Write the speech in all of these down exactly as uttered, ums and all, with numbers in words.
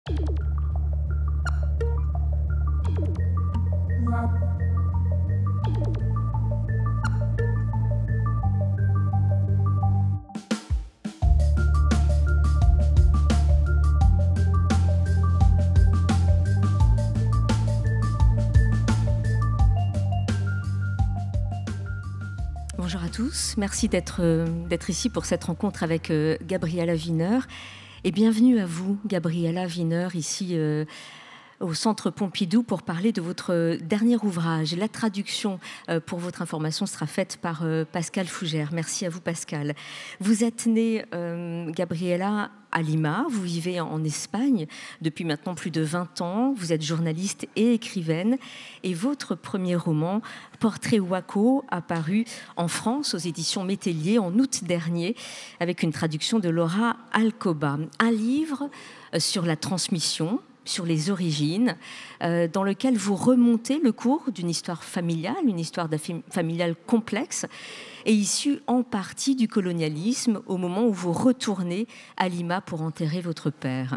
Bonjour à tous, merci d'être euh, d'être ici pour cette rencontre avec euh, Gabriela Wiener. Et bienvenue à vous, Gabriela Wiener, ici euh, au Centre Pompidou pour parler de votre dernier ouvrage. La traduction, euh, pour votre information, sera faite par euh, Pascal Fougère. Merci à vous, Pascal. Vous êtes née, euh, Gabriela, à Lima. Vous vivez en, en Espagne depuis maintenant plus de vingt ans. Vous êtes journaliste et écrivaine. Et votre premier roman, Portrait Waco, a paru en France aux éditions Métellier en août dernier avec une traduction de Laura Alcoba. Un livre euh, sur la transmission, sur les origines, euh, dans lequel vous remontez le cours d'une histoire familiale, une histoire familiale complexe et issue en partie du colonialisme au moment où vous retournez à Lima pour enterrer votre père.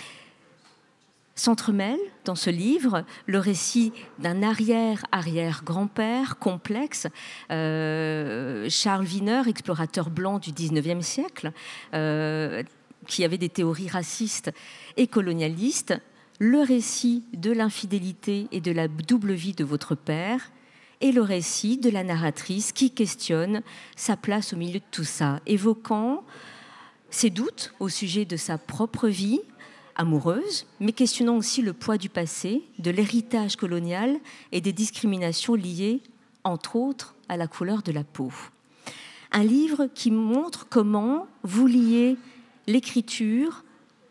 S'entremêle dans ce livre le récit d'un arrière-arrière-grand-père complexe, euh, Charles Wiener, explorateur blanc du dix-neuvième siècle, euh, qui avait des théories racistes et colonialistes, le récit de l'infidélité et de la double vie de votre père, et le récit de la narratrice qui questionne sa place au milieu de tout ça, évoquant ses doutes au sujet de sa propre vie amoureuse, mais questionnant aussi le poids du passé, de l'héritage colonial et des discriminations liées, entre autres, à la couleur de la peau. Un livre qui montre comment vous liez l'écriture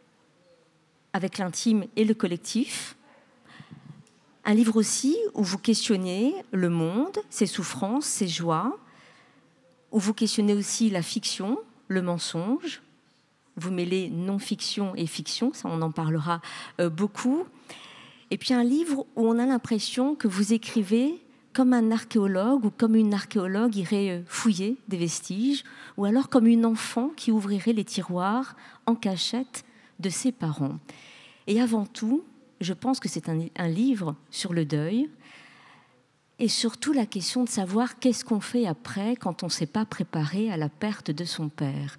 avec l'intime et le collectif. Un livre aussi où vous questionnez le monde, ses souffrances, ses joies, où vous questionnez aussi la fiction, le mensonge. Vous mêlez non-fiction et fiction, ça on en parlera euh, beaucoup. Et puis un livre où on a l'impression que vous écrivez comme un archéologue ou comme une archéologue irait fouiller des vestiges, ou alors comme une enfant qui ouvrirait les tiroirs en cachette de ses parents. Et avant tout, je pense que c'est un, un livre sur le deuil et surtout la question de savoir qu'est-ce qu'on fait après quand on ne s'est pas préparé à la perte de son père.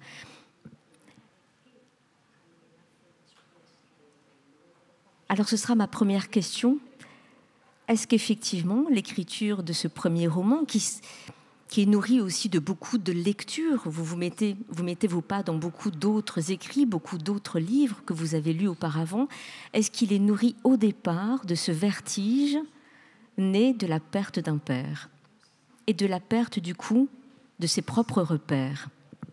Alors ce sera ma première question. Est-ce qu'effectivement l'écriture de ce premier roman, qui, qui est nourrie aussi de beaucoup de lectures, vous vous mettez, vous mettez vos pas dans beaucoup d'autres écrits, beaucoup d'autres livres que vous avez lus auparavant, est-ce qu'il est nourri au départ de ce vertige né de la perte d'un père et de la perte du coup de ses propres repères ?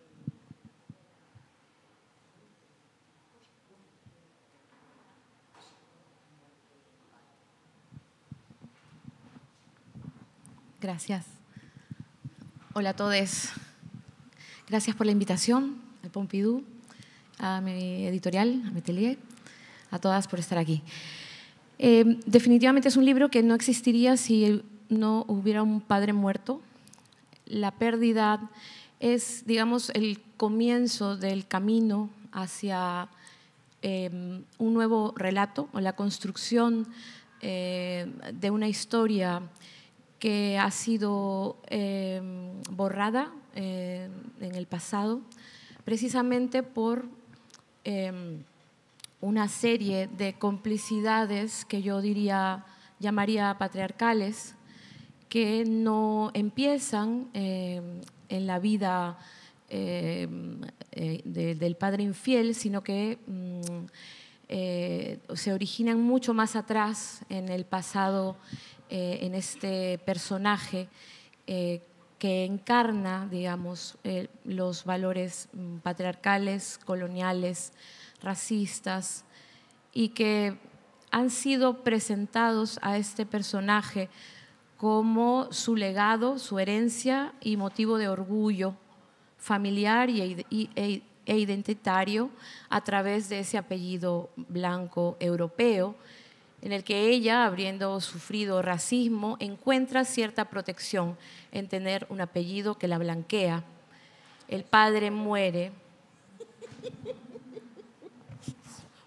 Gracias. Hola a todos. Gracias por la invitación al Pompidou, a mi editorial, a Métellier, a todas por estar aquí. Eh, definitivamente es un libro que no existiría si no hubiera un padre muerto. La pérdida es, digamos, el comienzo del camino hacia eh, un nuevo relato o la construcción eh, de una historia que ha sido eh, borrada eh, en el pasado, precisamente por eh, una serie de complicidades que yo diría, llamaría patriarcales, que no empiezan eh, en la vida eh, eh, de, del padre infiel, sino que mm, eh, se originan mucho más atrás en el pasado, Eh, en este personaje eh, que encarna, digamos, eh, los valores mm, patriarcales, coloniales, racistas, y que han sido presentados a este personaje como su legado, su herencia y motivo de orgullo familiar y, y, e, e identitario a través de ese apellido blanco europeo, en el que ella, habiendo sufrido racismo, encuentra cierta protección en tener un apellido que la blanquea. El padre muere.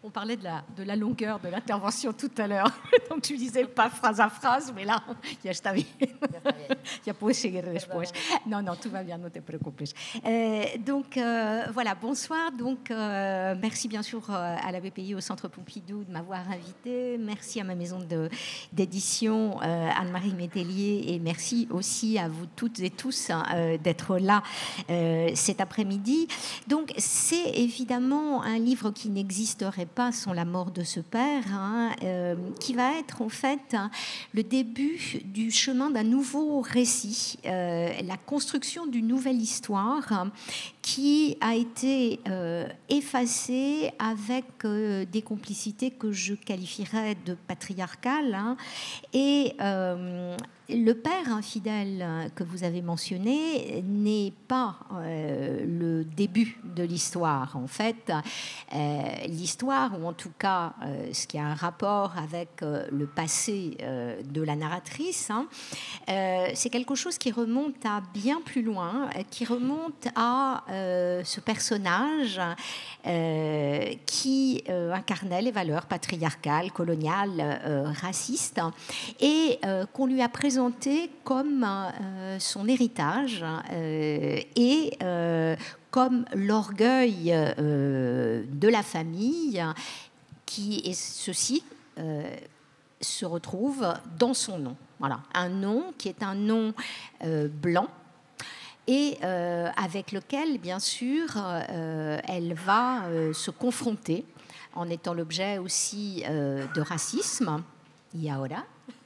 On parlait de la, de la longueur de l'intervention tout à l'heure. Donc, tu disais pas phrase à phrase, mais là, ya está bien. Ya puedes seguir después. Non, non, tout va bien, ne te préoccupes. Euh, donc, euh, voilà, bonsoir. Donc, euh, merci bien sûr à la B P I, au Centre Pompidou, de m'avoir invité. Merci à ma maison de, d'édition, euh, Anne-Marie Métellier, et merci aussi à vous toutes et tous euh, d'être là euh, cet après-midi. Donc, c'est évidemment un livre qui n'existerait pas sans la mort de ce père, hein, euh, qui va être en fait hein, le début du chemin d'un nouveau récit, euh, la construction d'une nouvelle histoire hein, qui a été euh, effacée avec euh, des complicités que je qualifierais de patriarcales. Hein, et euh, le père infidèle que vous avez mentionné n'est pas euh, le début de l'histoire. En fait, euh, l'histoire, ou en tout cas euh, ce qui a un rapport avec euh, le passé euh, de la narratrice, hein, euh, c'est quelque chose qui remonte à bien plus loin, qui remonte à euh, ce personnage euh, qui euh, incarnait les valeurs patriarcales, coloniales, euh, racistes, et euh, qu'on lui a présenté comme euh, son héritage euh, et euh, comme l'orgueil euh, de la famille, qui, et ceci euh, se retrouve dans son nom. Voilà, un nom qui est un nom euh, blanc, et euh, avec lequel, bien sûr, euh, elle va euh, se confronter, en étant l'objet aussi euh, de racisme. Y ahora.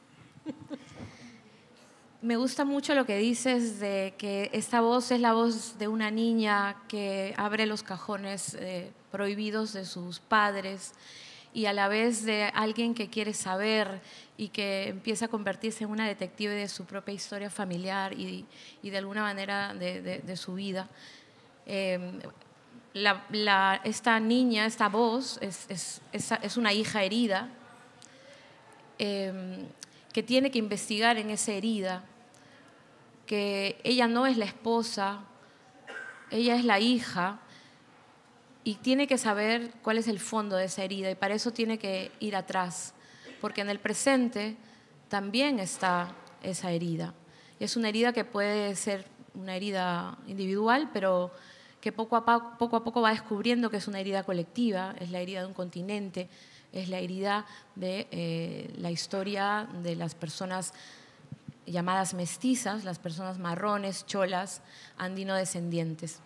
Me gusta mucho lo que dices de que esta voz es la voz de una niña que abre los cajones eh, prohibidos de sus padres, y a la vez de alguien que quiere saber y que empieza a convertirse en una detective de su propia historia familiar y, y de alguna manera de, de, de su vida. Eh, la, la, esta niña, esta voz, es, es, es, es una hija herida, eh, que tiene que investigar en esa herida, que ella no es la esposa, ella es la hija, y tiene que saber cuál es el fondo de esa herida, y para eso tiene que ir atrás, porque en el presente también está esa herida. Y es una herida que puede ser una herida individual, pero que poco a poco, poco a poco va descubriendo que es una herida colectiva, es la herida de un continente, es la herida de eh, la historia de las personas llamadas mestizas, las personas marrones, cholas, andino-descendientes.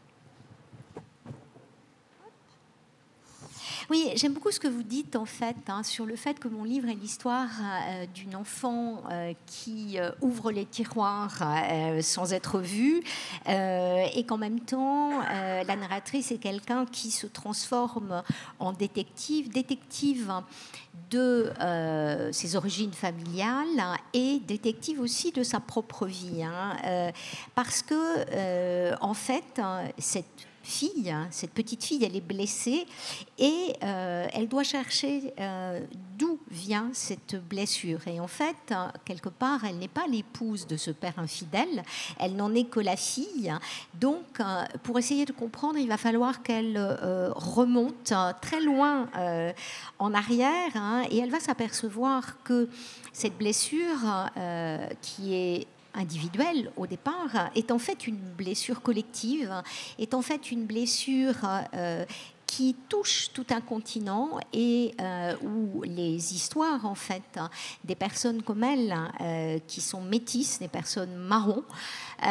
Oui, j'aime beaucoup ce que vous dites en fait hein, sur le fait que mon livre est l'histoire euh, d'une enfant euh, qui euh, ouvre les tiroirs euh, sans être vue euh, et qu'en même temps euh, la narratrice est quelqu'un qui se transforme en détective, détective de euh, ses origines familiales et détective aussi de sa propre vie, hein, euh, parce que euh, en fait cette fille, cette petite fille, elle est blessée et euh, elle doit chercher euh, d'où vient cette blessure. Et en fait, quelque part, elle n'est pas l'épouse de ce père infidèle, elle n'en est que la fille. Donc, euh, pour essayer de comprendre, il va falloir qu'elle euh, remonte très loin euh, en arrière, hein, et elle va s'apercevoir que cette blessure euh, qui est individuelle au départ, est en fait une blessure collective, est en fait une blessure euh, qui touche tout un continent et euh, où les histoires en fait des personnes comme elle euh, qui sont métisses, des personnes marrons, euh,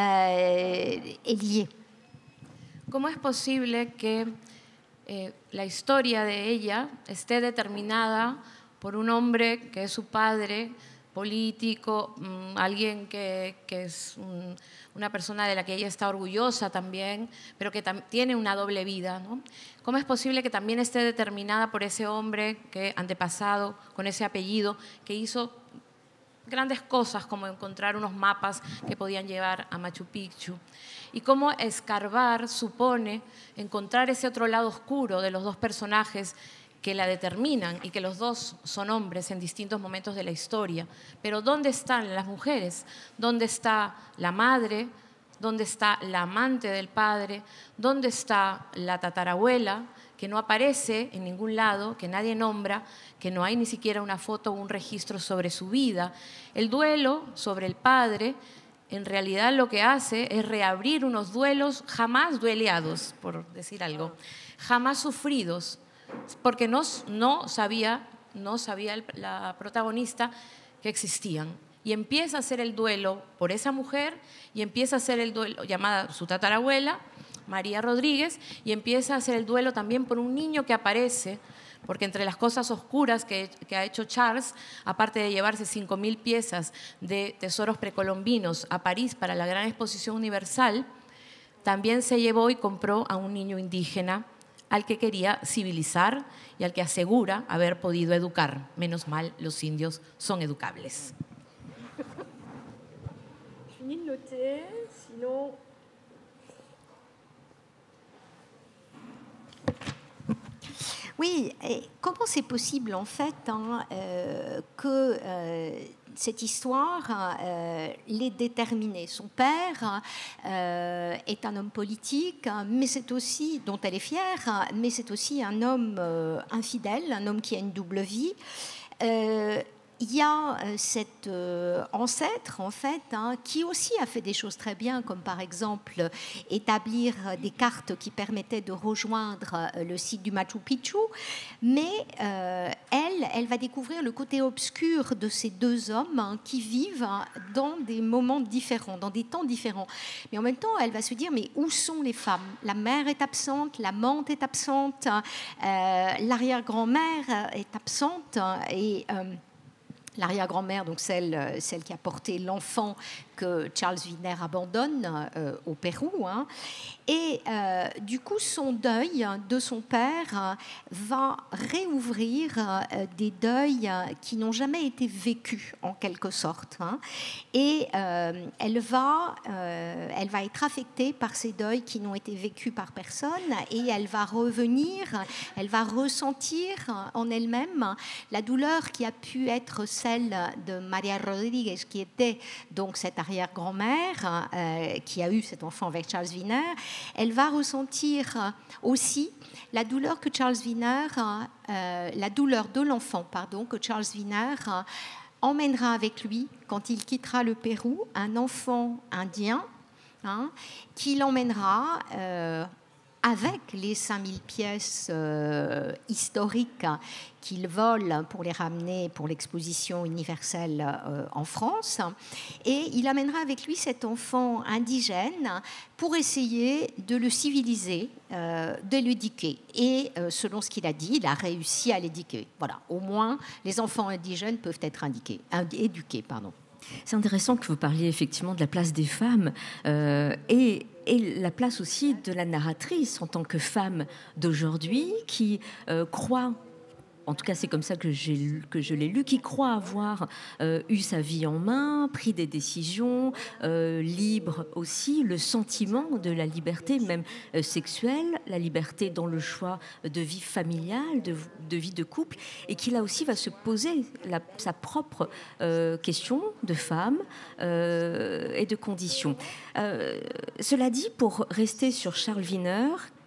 est liée. ¿Cómo es posible que eh, la historia de ella esté determinada por un hombre que es su padre, político, mmm, alguien que, que es un, una persona de la que ella está orgullosa también, pero que tam tiene una doble vida, ¿no? ¿Cómo es posible que también esté determinada por ese hombre que antepasado, con ese apellido, que hizo grandes cosas como encontrar unos mapas que podían llevar a Machu Picchu? Y cómo escarbar supone encontrar ese otro lado oscuro de los dos personajes que la determinan y que los dos son hombres en distintos momentos de la historia. Pero ¿dónde están las mujeres? ¿Dónde está la madre? ¿Dónde está la amante del padre? ¿Dónde está la tatarabuela que no aparece en ningún lado, que nadie nombra, que no hay ni siquiera una foto o un registro sobre su vida. El duelo sobre el padre, en realidad lo que hace es reabrir unos duelos jamás dueleados, por decir algo, jamás sufridos, porque no, no sabía, no sabía el, la protagonista que existían. Y empieza a hacer el duelo por esa mujer y empieza a hacer el duelo, llamada su tatarabuela, María Rodríguez, y empieza a hacer el duelo también por un niño que aparece, porque entre las cosas oscuras que, que ha hecho Charles, aparte de llevarse cinco mil piezas de tesoros precolombinos a París para la gran exposición universal, también se llevó y compró a un niño indígena al que quería civilizar y al que asegura haber podido educar. Menos mal, los indios son educables. Fini de noter, sinon... Oui, et comment c'est possible en fait hein, euh, que euh, cette histoire euh, l'ait déterminée. Son père euh, est un homme politique, mais c'est aussi, dont elle est fière, mais c'est aussi un homme euh, infidèle, un homme qui a une double vie. Euh, Il y a cet euh, ancêtre, en fait, hein, qui aussi a fait des choses très bien, comme par exemple établir des cartes qui permettaient de rejoindre euh, le site du Machu Picchu. Mais euh, elle, elle va découvrir le côté obscur de ces deux hommes hein, qui vivent dans des moments différents, dans des temps différents. Mais en même temps, elle va se dire, mais où sont les femmes? La mère est absente, l'amante est absente, euh, l'arrière-grand-mère est absente et... Euh, L'arrière-grand-mère, donc celle, celle qui a porté l'enfant que Charles Wiener abandonne euh, au Pérou. Hein. Et euh, du coup, son deuil de son père euh, va réouvrir euh, des deuils qui n'ont jamais été vécus, en quelque sorte. Hein. Et euh, elle, va, euh, elle va être affectée par ces deuils qui n'ont été vécus par personne et elle va revenir, elle va ressentir en elle-même la douleur qui a pu être celle de Maria Rodriguez, qui était donc cette arrière-grand-mère euh, qui a eu cet enfant avec Charles Wiener. Elle va ressentir aussi la douleur que Charles Wiener, euh, la douleur de l'enfant, pardon, que Charles Wiener euh, emmènera avec lui quand il quittera le Pérou, un enfant indien hein, qui l'emmènera euh, avec les cinq mille pièces euh, historiques qu'il vole pour les ramener pour l'exposition universelle euh, en France. Et il amènera avec lui cet enfant indigène pour essayer de le civiliser, euh, de l'éduquer. Et euh, selon ce qu'il a dit, il a réussi à l'éduquer. Voilà, au moins les enfants indigènes peuvent être indiqués, éduqués. Pardon. C'est intéressant que vous parliez effectivement de la place des femmes euh, et, et la place aussi de la narratrice en tant que femme d'aujourd'hui qui euh, croit, en tout cas c'est comme ça que, j'ai, que je l'ai lu, qui croit avoir euh, eu sa vie en main, pris des décisions, euh, libre aussi, le sentiment de la liberté même euh, sexuelle, la liberté dans le choix de vie familiale, de, de vie de couple, et qui là aussi va se poser la, sa propre euh, question de femme euh, et de conditions. Euh, cela dit, pour rester sur Charles Wiener,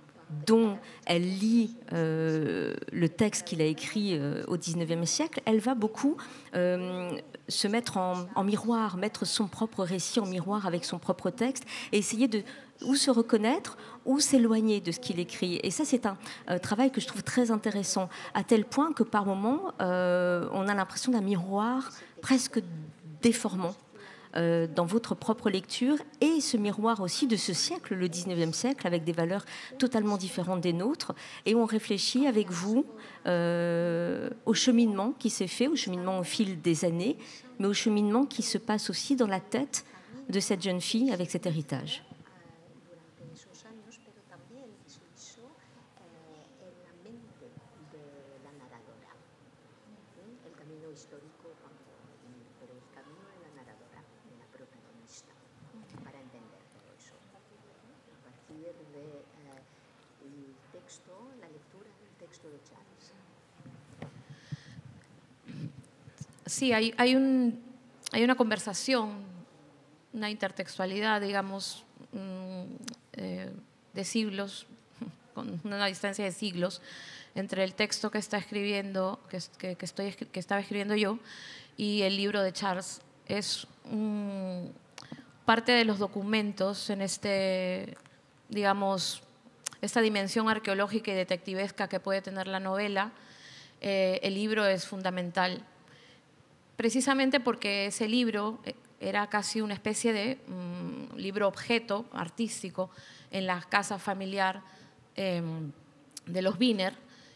dont elle lit euh, le texte qu'il a écrit euh, au dix-neuvième siècle, elle va beaucoup euh, se mettre en, en miroir, mettre son propre récit en miroir avec son propre texte et essayer de ou se reconnaître ou s'éloigner de ce qu'il écrit. Et ça, c'est un euh, travail que je trouve très intéressant, à tel point que par moments, euh, on a l'impression d'un miroir presque déformant dans votre propre lecture, et ce miroir aussi de ce siècle, le dix-neuvième siècle, avec des valeurs totalement différentes des nôtres. Et on réfléchit avec vous euh, au cheminement qui s'est fait, au cheminement au fil des années, mais au cheminement qui se passe aussi dans la tête de cette jeune fille avec cet héritage. Sí, hay, hay, un, hay una conversación, una intertextualidad, digamos, eh, de siglos, con una distancia de siglos entre el texto que está escribiendo, que, que, que, estoy, que estaba escribiendo yo, y el libro de Charles. Es un, parte de los documentos en este, digamos, esta dimensión arqueológica y detectivesca que puede tener la novela. Eh, el libro es fundamental, precisamente porque ese libro era casi una especie de um, libro objeto artístico en la casa familiar eh, de los Wiener,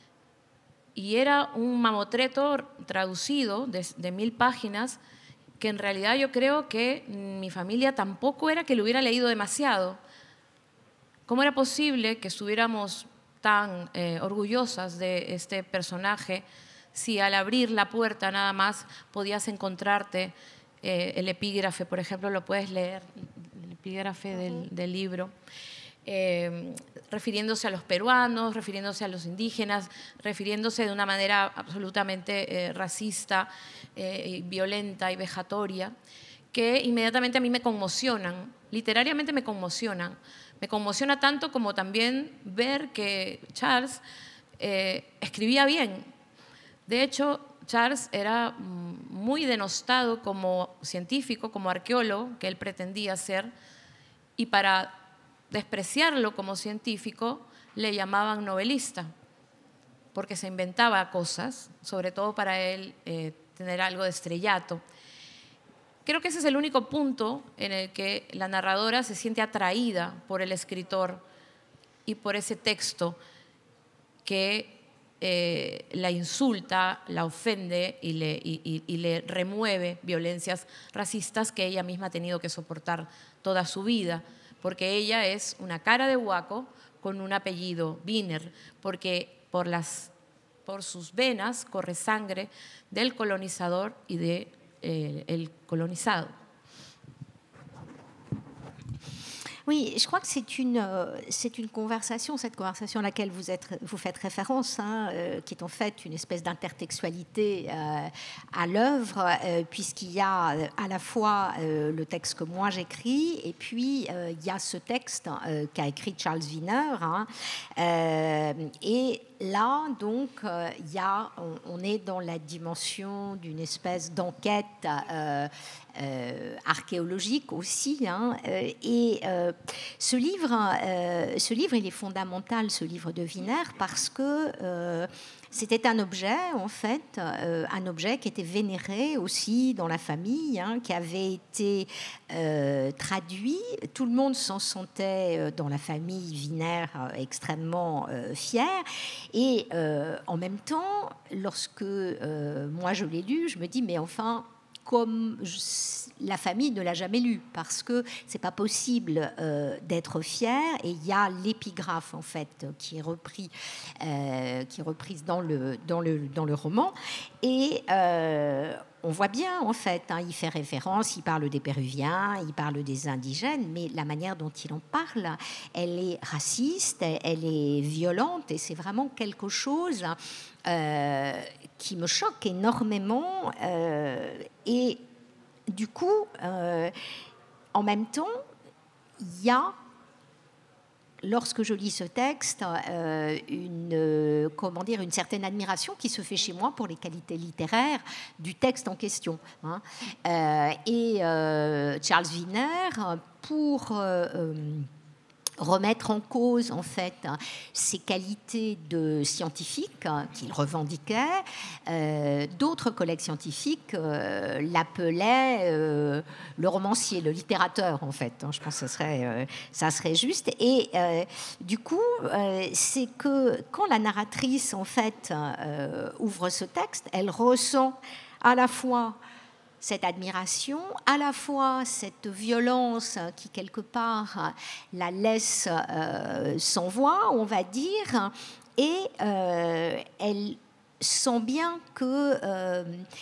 y era un mamotreto traducido de, de mil páginas que en realidad yo creo que mi familia tampoco era que lo hubiera leído demasiado. ¿Cómo era posible que estuviéramos tan eh, orgullosas de este personaje si al abrir la puerta nada más podías encontrarte eh, el epígrafe, por ejemplo, lo puedes leer, el epígrafe del, del libro, eh, refiriéndose a los peruanos, refiriéndose a los indígenas, refiriéndose de una manera absolutamente eh, racista, eh, violenta y vejatoria, que inmediatamente a mí me conmocionan, literariamente me conmocionan. Me conmociona tanto como también ver que Charles eh, escribía bien. De hecho, Charles era muy denostado como científico, como arqueólogo, que él pretendía ser, y para despreciarlo como científico le llamaban novelista, porque se inventaba cosas, sobre todo para él eh, tener algo de estrellato. Creo que ese es el único punto en el que la narradora se siente atraída por el escritor y por ese texto que eh, la insulta, la ofende y le, y, y, y le remueve violencias racistas que ella misma ha tenido que soportar toda su vida, porque ella es una cara de huaco con un apellido Wiener, porque por, las, por sus venas corre sangre del colonizador y de Eh, el colonisado. Oui, je crois que c'est une, c'est une conversation, cette conversation à laquelle vous, êtes, vous faites référence, hein, euh, qui est en fait une espèce d'intertextualité euh, à l'œuvre, euh, puisqu'il y a à la fois euh, le texte que moi j'écris, et puis euh, il y a ce texte euh, qu'a écrit Charles Wiener, hein, euh, et là, donc, euh, y a, on, on est dans la dimension d'une espèce d'enquête euh, euh, archéologique aussi. Hein, euh, et euh, ce livre, euh, ce livre, il est fondamental, ce livre de Wiener, parce que euh, c'était un objet, en fait, euh, un objet qui était vénéré aussi dans la famille, hein, qui avait été euh, traduit. Tout le monde s'en sentait, euh, dans la famille Wiener, euh, extrêmement euh, fier. Et euh, en même temps, lorsque euh, moi je l'ai lu, je me dis, mais enfin, comme je, la famille ne l'a jamais lu, parce que c'est pas possible euh, d'être fier. Et il y a l'épigraphe en fait qui est repris, euh, qui est reprise dans le dans le dans le roman, et euh, on voit bien en fait, hein, il fait référence, il parle des Péruviens, il parle des indigènes, mais la manière dont il en parle, elle est raciste, elle est violente, et c'est vraiment quelque chose euh, qui me choque énormément. Euh, et du coup, euh, en même temps, il y a, lorsque je lis ce texte, euh, une, euh, comment dire, une certaine admiration qui se fait chez moi pour les qualités littéraires du texte en question. Hein. Euh, et euh, Charles Wiener, pour euh, euh, remettre en cause en fait ses qualités de scientifique, hein, qu'il revendiquait, euh, d'autres collègues scientifiques euh, l'appelaient euh, le romancier, le littérateur en fait, hein, je pense que ça serait, euh, ça serait juste. Et euh, du coup, euh, c'est que quand la narratrice en fait euh, ouvre ce texte, elle ressent à la fois cette admiration, à la fois cette violence qui, quelque part, la laisse euh, sans voix, on va dire, et euh, elle sent bien que euh,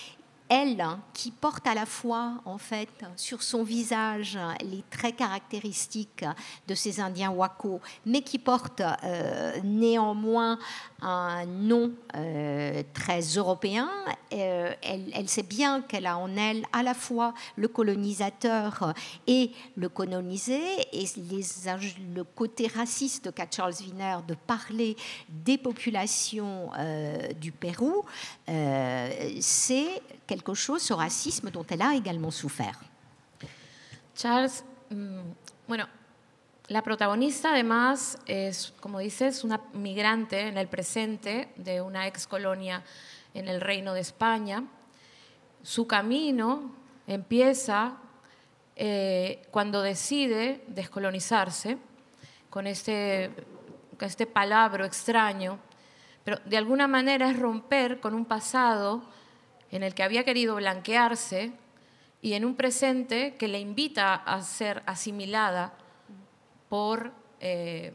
elle, qui porte à la fois, en fait, sur son visage les traits caractéristiques de ces Indiens Wako, mais qui porte euh, néanmoins un nom euh, très européen. Euh, elle, elle sait bien qu'elle a en elle à la fois le colonisateur et le colonisé, et les, le côté raciste qu'a Charles Wiener de parler des populations euh, du Pérou, euh, c'est quelque chose, ce racisme dont elle a également souffert. Charles, mmm, bueno, la protagonista además es, como dices, una migrante en el presente de una ex colonia en el Reino de España. Su camino empieza eh, cuando decide descolonizarse con este, con este palabra extraño, pero de alguna manera es romper con un pasado en el que había querido blanquearse y en un presente que le invita a ser asimilada por eh,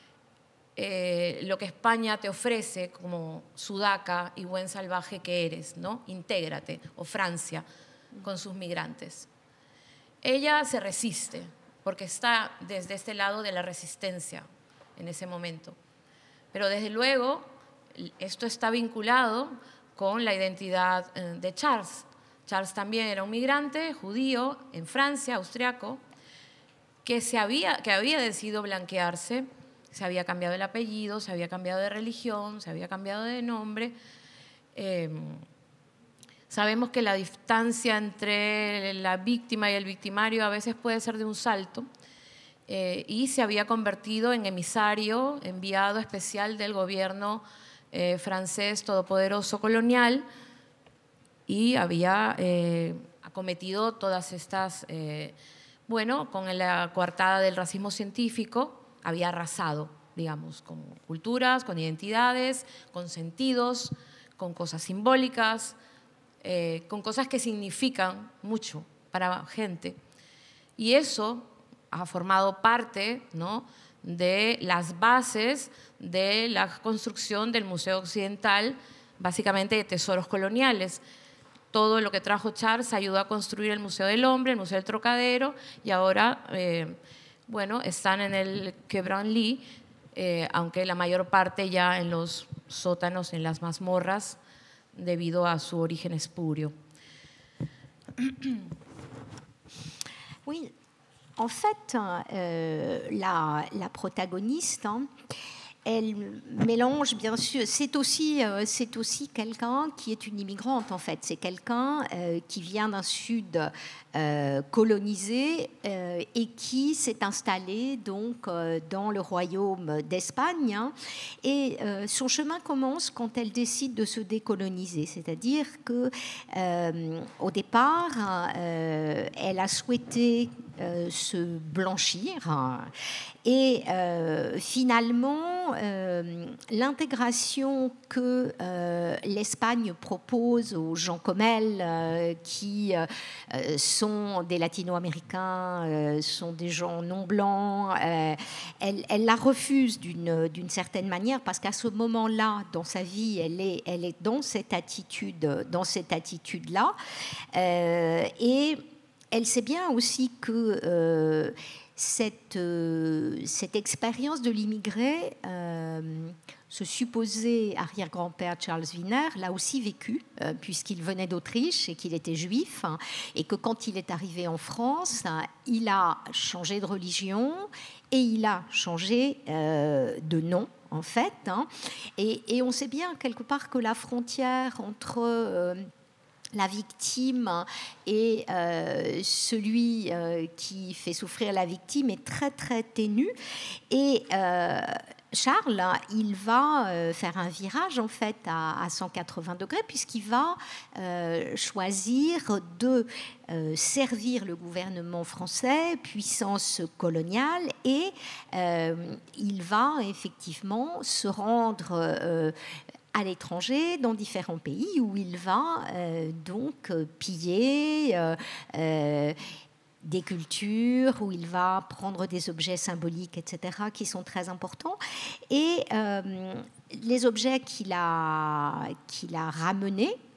eh, lo que España te ofrece como sudaca y buen salvaje que eres, ¿no? Intégrate, o Francia, con sus migrantes. Ella se resiste, porque está desde este lado de la resistencia en ese momento. Pero desde luego, esto está vinculado con la identidad de Charles. Charles también era un migrante judío en Francia, austriaco, que, se había, que había decidido blanquearse, se había cambiado el apellido, se había cambiado de religión, se había cambiado de nombre. Eh, sabemos que la distancia entre la víctima y el victimario a veces puede ser de un salto, eh, y se había convertido en emisario, enviado especial del gobierno eh, francés todopoderoso colonial, y había eh, acometido todas estas... Eh, Bueno, con la coartada del racismo científico, había arrasado, digamos, con culturas, con identidades, con sentidos, con cosas simbólicas, eh, con cosas que significan mucho para gente. Y eso ha formado parte, ¿no?, de las bases de la construcción del Museo Occidental, básicamente de tesoros coloniales. Todo lo que trajo Charles ayudó a construir el Museo del Hombre, el Museo del Trocadero, y ahora, eh, bueno, están en el Quai Branly, eh, aunque la mayor parte ya en los sótanos, en las mazmorras, debido a su origen espurio. Oui, en fait, euh, la, la protagoniste, hein, elle mélange, bien sûr, c'est aussi, euh, c'est aussi quelqu'un qui est une immigrante, en fait. C'est quelqu'un euh, qui vient d'un sud euh, colonisé euh, et qui s'est installé donc, euh, dans le royaume d'Espagne. Hein, et euh, son chemin commence quand elle décide de se décoloniser. C'est-à-dire qu'au euh, départ, euh, elle a souhaité euh, se blanchir. Hein, et euh, finalement, euh, l'intégration que euh, l'Espagne propose aux gens comme elle, euh, qui euh, sont des latino-américains, euh, sont des gens non blancs, euh, elle, elle la refuse d'une, d'une certaine manière, parce qu'à ce moment-là, dans sa vie, elle est, elle est dans cette attitude, dans cette attitude-là. Euh, et elle sait bien aussi que... Euh, Cette, euh, cette expérience de l'immigré, euh, ce supposé arrière-grand-père Charles Wiener l'a aussi vécu, euh, puisqu'il venait d'Autriche et qu'il était juif, hein, et que quand il est arrivé en France, hein, il a changé de religion et il a changé euh, de nom, en fait. Hein, et, et on sait bien, quelque part, que la frontière entre... Euh, la victime et euh, celui euh, qui fait souffrir la victime est très très ténue. Et euh, Charles, il va euh, faire un virage en fait à, à cent quatre-vingts degrés, puisqu'il va euh, choisir de euh, servir le gouvernement français, puissance coloniale, et euh, il va effectivement se rendre euh, à l'étranger, dans différents pays, où il va euh, donc euh, piller euh, euh, des cultures, où il va prendre des objets symboliques, et cetera, qui sont très importants. Et euh, les objets qu'il a, qu'il a ramenés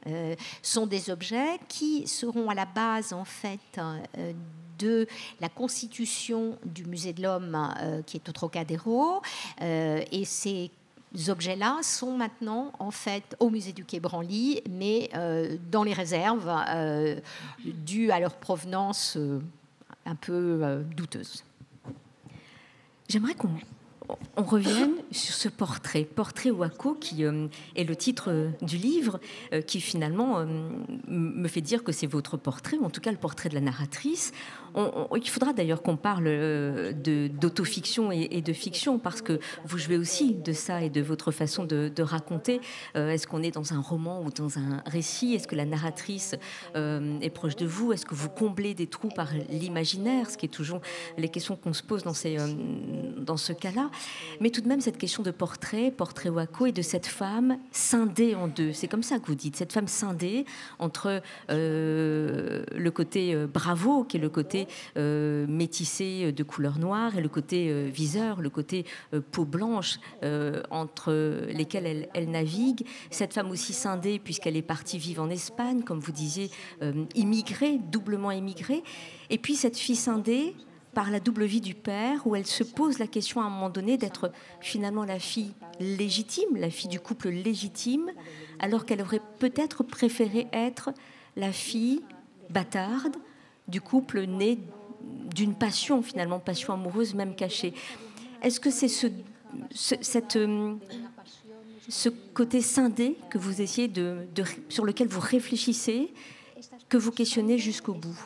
euh, sont des objets qui seront à la base, en fait, euh, de la constitution du Musée de l'Homme euh, qui est au Trocadéro. Euh, et ces objets-là sont maintenant, en fait, au Musée du Quai Branly, mais euh, dans les réserves, euh, dues à leur provenance euh, un peu euh, douteuse. J'aimerais qu'on on revienne sur ce portrait, portrait Wako, qui euh, est le titre euh, du livre, euh, qui finalement euh, me fait dire que c'est votre portrait, ou en tout cas le portrait de la narratrice. On, on, il faudra d'ailleurs qu'on parle euh, de, d'autofiction et, et de fiction, parce que vous jouez aussi de ça et de votre façon de, de raconter. Euh, est-ce qu'on est dans un roman ou dans un récit? Est-ce que la narratrice euh, est proche de vous? Est-ce que vous comblez des trous par l'imaginaire? Ce qui est toujours les questions qu'on se pose dans, ces, euh, dans ce cas-là. Mais tout de même, cette question de portrait, portrait Wako, et de cette femme scindée en deux. C'est comme ça que vous dites, cette femme scindée entre euh, le côté euh, bravo, qui est le côté euh, métissé de couleur noire, et le côté euh, viseur, le côté euh, peau blanche, euh, entre lesquels elle, elle navigue. Cette femme aussi scindée, puisqu'elle est partie vivre en Espagne, comme vous disiez, euh, immigrée, doublement immigrée. Et puis cette fille scindée par la double vie du père, où elle se pose la question à un moment donné d'être finalement la fille légitime, la fille du couple légitime, alors qu'elle aurait peut-être préféré être la fille bâtarde du couple né d'une passion, finalement, passion amoureuse même cachée. Est-ce que c'est ce, ce, cette, ce côté scindé que vous essayez de, de, sur lequel vous réfléchissez, que vous questionnez jusqu'au bout?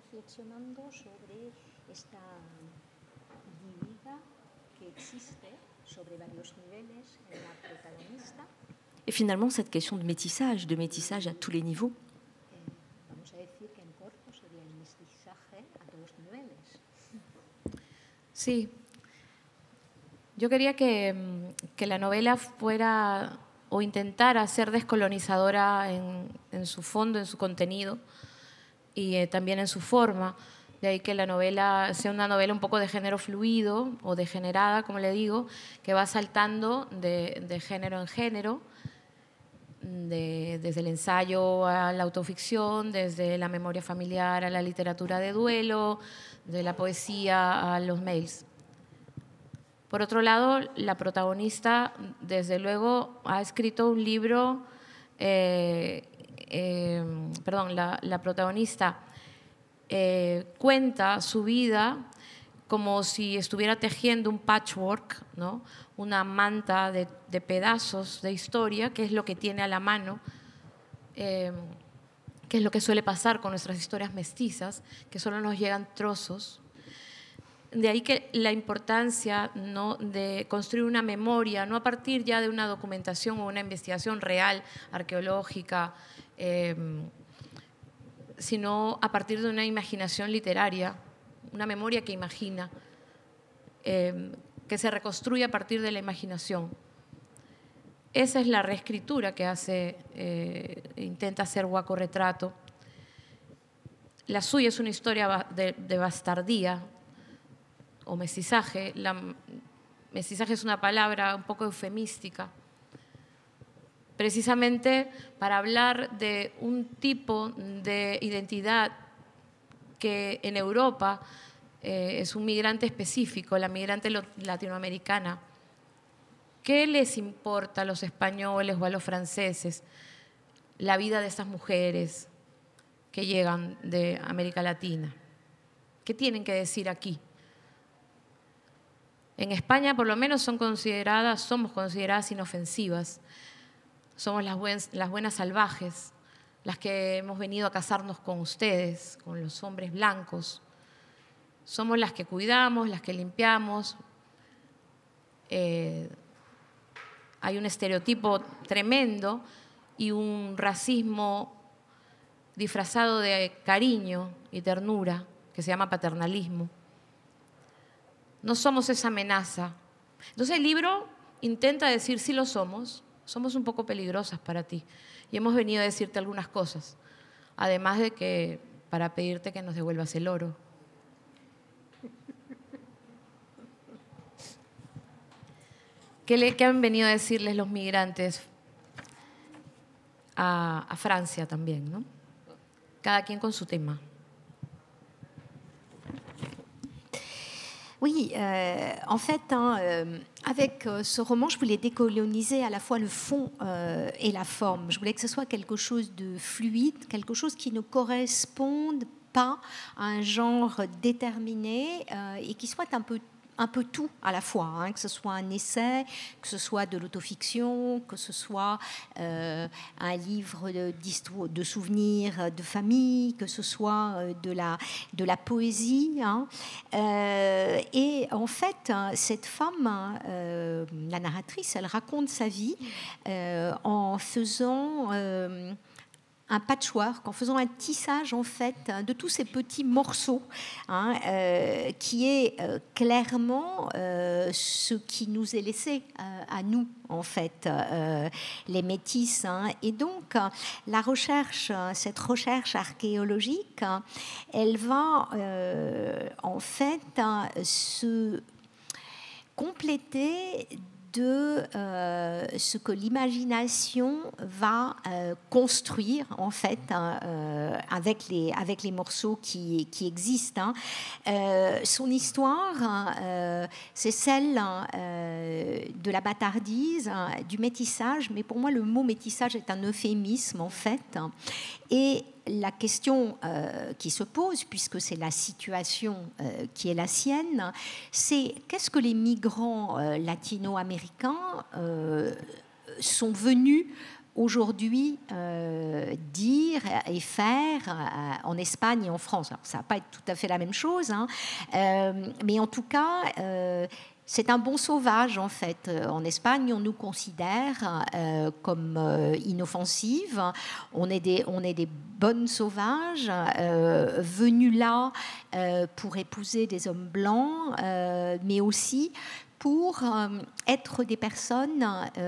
Et finalement, cette question de métissage, de métissage à tous les niveaux. Sí. Yo quería que, que la novela fuera o intentara ser descolonizadora en, en su fondo, en su contenido y eh, también en su forma. De ahí que la novela sea una novela un poco de género fluido o degenerada, como le digo, que va saltando de, de género en género, de, desde el ensayo a la autoficción, desde la memoria familiar a la literatura de duelo, de la poesía a los mails. Por otro lado, la protagonista, desde luego, ha escrito un libro, eh, eh, perdón, la, la protagonista eh, cuenta su vida como si estuviera tejiendo un patchwork, ¿no? Una manta de, de pedazos de historia, que es lo que tiene a la mano, eh, que es lo que suele pasar con nuestras historias mestizas, que solo nos llegan trozos. De ahí que la importancia, ¿no?, de construir una memoria, no a partir ya de una documentación o una investigación real, arqueológica, eh, sino a partir de una imaginación literaria, una memoria que imagina, eh, que se reconstruye a partir de la imaginación. Esa es la reescritura que hace, eh, intenta hacer Wako Retrato. La suya es una historia de, de bastardía o mestizaje. La, mestizaje es una palabra un poco eufemística, precisamente para hablar de un tipo de identidad que en Europa eh, es un migrante específico, la migrante latinoamericana. ¿Qué les importa a los españoles o a los franceses la vida de estas mujeres que llegan de América Latina? ¿Qué tienen que decir aquí? En España, por lo menos, son consideradas, somos consideradas inofensivas. Somos las, buen, las buenas salvajes, las que hemos venido a casarnos con ustedes, con los hombres blancos. Somos las que cuidamos, las que limpiamos. Eh, hay un estereotipo tremendo y un racismo disfrazado de cariño y ternura que se llama paternalismo. No somos esa amenaza. Entonces el libro intenta decir sí lo somos, somos un poco peligrosas para ti y hemos venido a decirte algunas cosas, además de que para pedirte que nos devuelvas el oro. ¿Qué, le, ¿Qué han venido a decirles los migrantes? a, a Francia también, ¿no? Cada quien con su tema. Oui, euh, en fait, hein, euh, avec euh, ce roman, je voulais décoloniser à la fois le fond euh, et la forme. Je voulais que ce soit quelque chose de fluide, quelque chose qui ne corresponde pas à un genre déterminé euh, et qui soit un peu un peu tout à la fois, hein, que ce soit un essai, que ce soit de l'autofiction, que ce soit euh, un livre de, de souvenirs de famille, que ce soit euh, de, la, de la poésie. Hein. Euh, et en fait, cette femme, euh, la narratrice, elle raconte sa vie euh, en faisant... Euh, un patchwork, en faisant un tissage en fait de tous ces petits morceaux, hein, euh, qui est euh, clairement euh, ce qui nous est laissé euh, à nous en fait, euh, les métis. Hein. Et donc la recherche, cette recherche archéologique, elle va euh, en fait se compléter de euh, ce que l'imagination va euh, construire en fait hein, euh, avec, les, avec les morceaux qui, qui existent. Hein. Euh, son histoire, hein, euh, c'est celle euh, de la bâtardise, hein, du métissage, mais pour moi le mot métissage est un euphémisme en fait. Hein. Et la question euh, qui se pose, puisque c'est la situation euh, qui est la sienne, c'est qu'est-ce que les migrants euh, latino-américains euh, sont venus aujourd'hui euh, dire et faire euh, en Espagne et en France. Alors, ça ne va pas être tout à fait la même chose, hein, euh, mais en tout cas... Euh, c'est un bon sauvage, en fait. En Espagne, on nous considère euh, comme euh, inoffensives. On est des, on est des bonnes sauvages, euh, venues là euh, pour épouser des hommes blancs, euh, mais aussi pour euh, être des personnes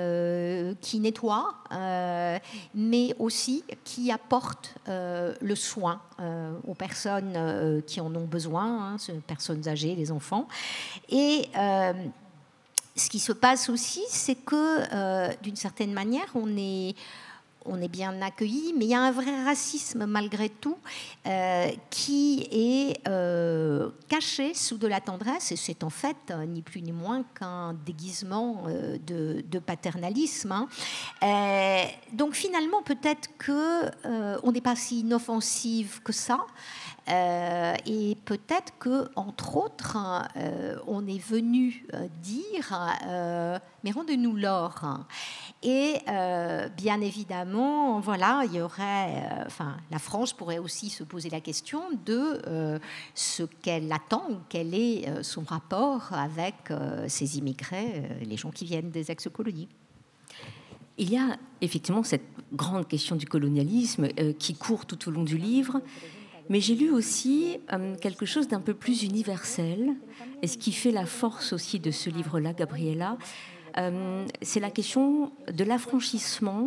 euh, qui nettoient, euh, mais aussi qui apportent euh, le soin euh, aux personnes euh, qui en ont besoin, hein, personnes âgées, les enfants. Et euh, ce qui se passe aussi, c'est que euh, d'une certaine manière, on est... on est bien accueillis, mais il y a un vrai racisme malgré tout euh, qui est euh, caché sous de la tendresse, et c'est en fait euh, ni plus ni moins qu'un déguisement euh, de, de paternalisme. Hein. Euh, donc finalement, peut-être qu'on euh, n'est pas si inoffensive que ça, euh, et peut-être que, entre autres, euh, on est venu euh, dire euh, mais rendez-nous l'or. Hein. Et euh, bien évidemment, voilà, il y aurait, euh, enfin, la France pourrait aussi se poser la question de euh, ce qu'elle attend, ou quel est euh, son rapport avec euh, ces immigrés, euh, les gens qui viennent des ex-colonies. Il y a effectivement cette grande question du colonialisme euh, qui court tout au long du livre, mais j'ai lu aussi euh, quelque chose d'un peu plus universel, et ce qui fait la force aussi de ce livre-là, Gabriela, Euh, c'est la question de l'affranchissement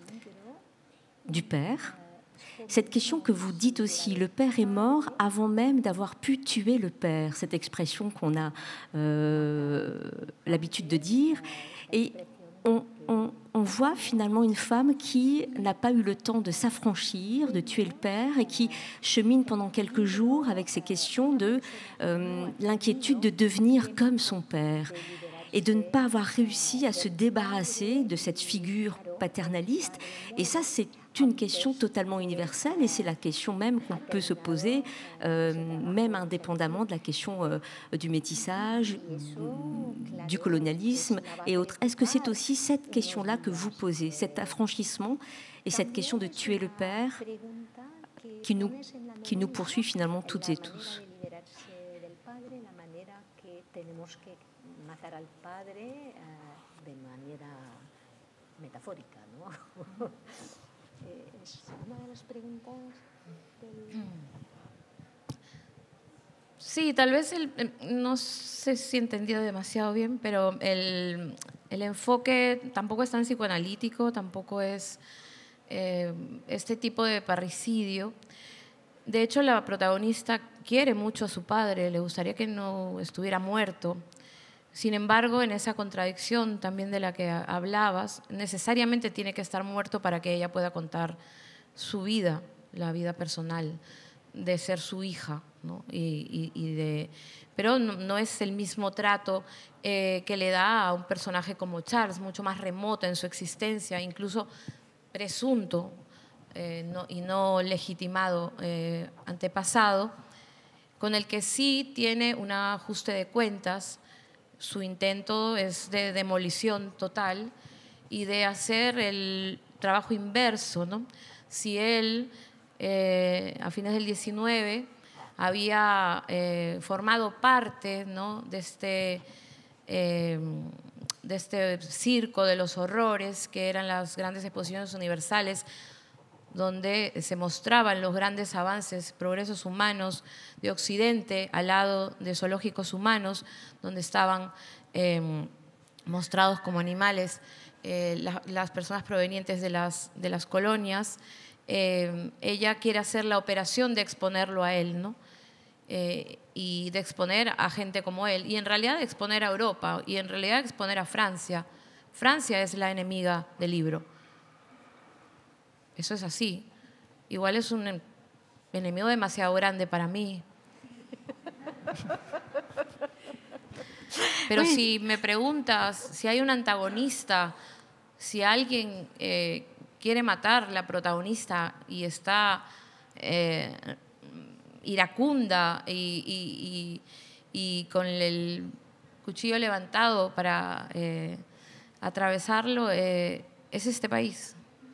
du père. Cette question que vous dites aussi, le père est mort avant même d'avoir pu tuer le père, cette expression qu'on a euh, l'habitude de dire. Et on, on, on voit finalement une femme qui n'a pas eu le temps de s'affranchir, de tuer le père, et qui chemine pendant quelques jours avec ces questions de euh, l'inquiétude de devenir comme son père, et de ne pas avoir réussi à se débarrasser de cette figure paternaliste. Et ça, c'est une question totalement universelle, et c'est la question même qu'on peut se poser, euh, même indépendamment de la question euh, du métissage, du colonialisme et autres. Est-ce que c'est aussi cette question-là que vous posez, cet affranchissement et cette question de tuer le père qui nous, qui nous poursuit finalement toutes et tous? Matar al padre uh, de manera metafórica, ¿no? Es una de las preguntas del... Sí, tal vez el, no sé si he entendido demasiado bien, pero el, el enfoque tampoco es tan psicoanalítico, tampoco es eh, este tipo de parricidio. De hecho, la protagonista quiere mucho a su padre, le gustaría que no estuviera muerto, Sin embargo, en esa contradicción también de la que hablabas, necesariamente tiene que estar muerto para que ella pueda contar su vida, la vida personal, de ser su hija, ¿no? y, y, y de, pero no, no es el mismo trato eh, que le da a un personaje como Charles, mucho más remoto en su existencia, incluso presunto eh, no, y no legitimado eh, antepasado, con el que sí tiene un ajuste de cuentas. Su intento es de demolición total y de hacer el trabajo inverso, ¿no? Si él, eh, a fines del diecinueve, había eh, formado parte, ¿no?, de, este, eh, de este circo de los horrores, que eran las grandes exposiciones universales, donde se mostraban los grandes avances, progresos humanos de Occidente al lado de zoológicos humanos, donde estaban eh, mostrados como animales eh, la, las personas provenientes de las, de las colonias. Eh, ella quiere hacer la operación de exponerlo a él, ¿no? Eh, y de exponer a gente como él, y en realidad de exponer a Europa, y en realidad de exponer a Francia. Francia es la enemiga del libro. Eso es así. Igual es un enemigo demasiado grande para mí. Pero oui. Si me preguntas si hay un antagonista, si alguien eh, quiere matar a la protagonista y está eh, iracunda y, y, y, y con el cuchillo levantado para eh, atravesarlo, eh, es este país.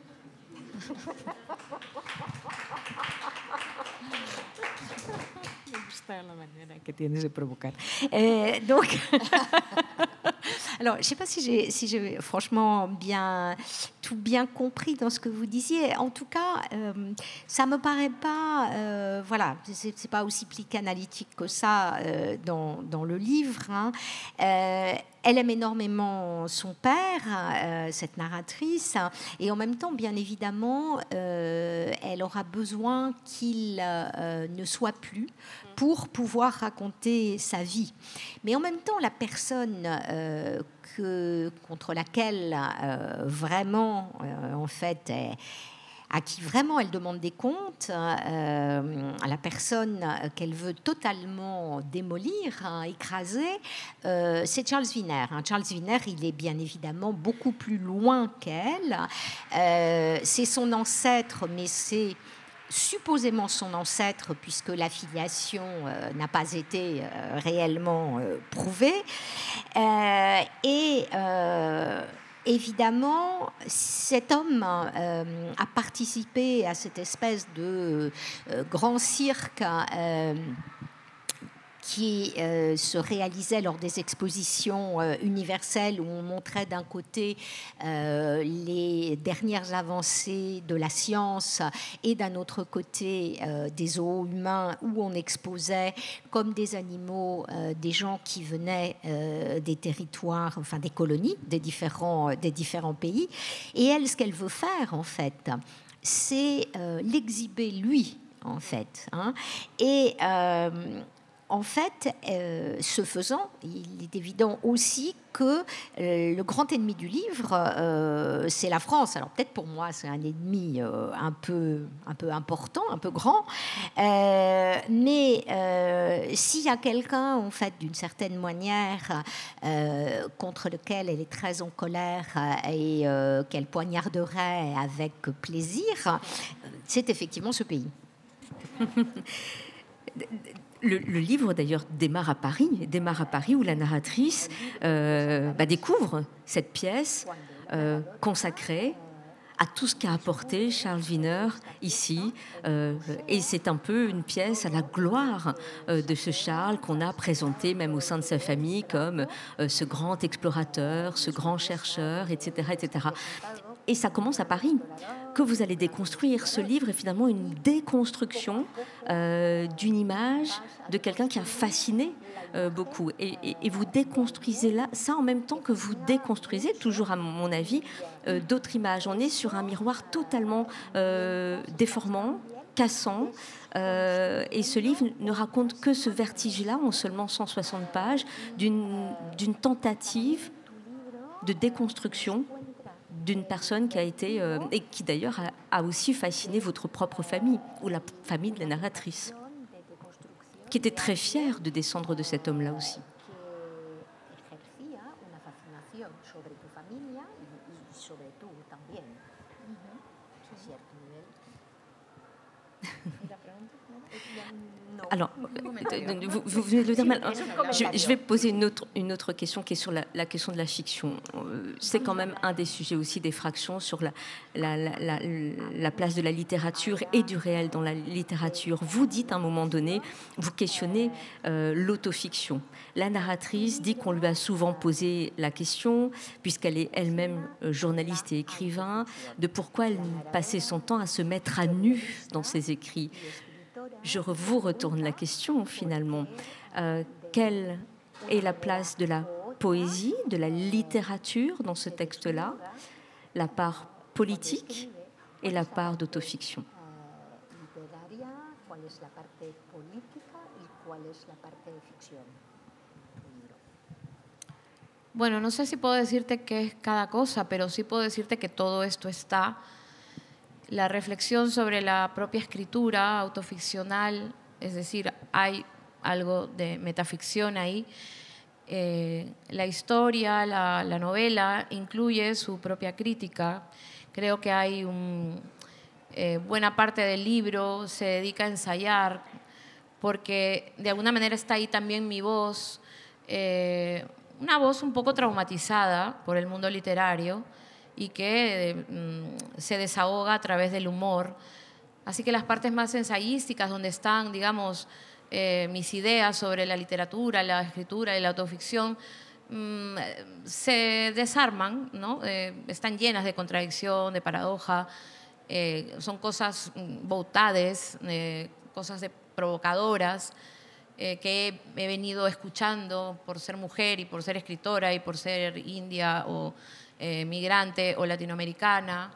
Me gusta la manera que tienes de provocar. Euh, donc, alors, je ne sais pas si j'ai, si j'ai franchement bien, tout bien compris dans ce que vous disiez. En tout cas, euh, ça ne me paraît pas, euh, voilà, ce n'est pas aussi psychanalytique que ça euh, dans, dans le livre. Hein. Euh, Elle aime énormément son père, euh, cette narratrice, et en même temps, bien évidemment, euh, elle aura besoin qu'il euh, ne soit plus pour pouvoir raconter sa vie. Mais en même temps, la personne euh, que, contre laquelle euh, vraiment, euh, en fait, elle, à qui vraiment elle demande des comptes, euh, à la personne qu'elle veut totalement démolir, hein, écraser, euh, c'est Charles Wiener. Hein. Charles Wiener, il est bien évidemment beaucoup plus loin qu'elle. Euh, c'est son ancêtre, mais c'est supposément son ancêtre, puisque la filiation euh, n'a pas été euh, réellement euh, prouvée. Euh, et... Euh, Évidemment, cet homme euh, a participé à cette espèce de euh, grand cirque euh, qui euh, se réalisait lors des expositions euh, universelles, où on montrait d'un côté euh, les dernières avancées de la science et d'un autre côté euh, des zoos humains, où on exposait comme des animaux euh, des gens qui venaient euh, des territoires, enfin des colonies, des différents, des différents pays. Et elle, ce qu'elle veut faire, en fait, c'est euh, l'exhiber lui, en fait. Hein. Et... Euh, En fait, euh, ce faisant, il est évident aussi que euh, le grand ennemi du livre, euh, c'est la France. Alors peut-être pour moi, c'est un ennemi euh, un peu, un peu important, un peu grand. Euh, mais euh, s'il y a quelqu'un, en fait, d'une certaine manière, euh, contre lequel elle est très en colère et euh, qu'elle poignarderait avec plaisir, c'est effectivement ce pays. Le, le livre, d'ailleurs, démarre à Paris, démarre à Paris où la narratrice euh, bah, découvre cette pièce euh, consacrée à tout ce qu'a apporté Charles Wiener ici. Euh, et c'est un peu une pièce à la gloire euh, de ce Charles qu'on a présenté même au sein de sa famille comme euh, ce grand explorateur, ce grand chercheur, et cetera, et cetera. Et ça commence à Paris, que vous allez déconstruire. Ce livre est finalement une déconstruction euh, d'une image de quelqu'un qui a fasciné euh, beaucoup. Et, et, et vous déconstruisez là, ça en même temps que vous déconstruisez, toujours à mon avis, euh, d'autres images. On est sur un miroir totalement euh, déformant, cassant. Euh, et ce livre ne raconte que ce vertige-là, en seulement cent soixante pages, d'une d'une tentative de déconstruction d'une personne qui a été, euh, et qui d'ailleurs a, a aussi fasciné votre propre famille, ou la famille de la narratrice, qui était très fière de descendre de cet homme-là aussi. Alors, vous, vous venez de le dire, je, je vais poser une autre, une autre question qui est sur la, la question de la fiction. C'est quand même un des sujets aussi des fractions sur la, la, la, la, la place de la littérature et du réel dans la littérature. Vous dites à un moment donné, vous questionnez euh, l'autofiction. La narratrice dit qu'on lui a souvent posé la question, puisqu'elle est elle-même journaliste et écrivain, de pourquoi elle passait son temps à se mettre à nu dans ses écrits. Je vous retourne la question, finalement. Euh, quelle est la place de la poésie, de la littérature dans ce texte-là, la part politique et la part d'autofiction? Bueno, no sé si puedo decirte qué es cada cosa, pero sí puedo decirte que todo esto está. La reflexión sobre la propia escritura autoficcional, es decir, hay algo de metaficción ahí. Eh, la historia, la, la novela, incluye su propia crítica. Creo que hay un, eh, buena parte del libro se dedica a ensayar, porque de alguna manera está ahí también mi voz, eh, una voz un poco traumatizada por el mundo literario, y que mm, se desahoga a través del humor. Así que las partes más ensayísticas, donde están, digamos, eh, mis ideas sobre la literatura, la escritura y la autoficción, mm, se desarman, ¿no? Eh, están llenas de contradicción, de paradoja, eh, son cosas boutades, eh, cosas de provocadoras, eh, que he, he venido escuchando por ser mujer y por ser escritora y por ser india o Eh, migrante o latinoamericana,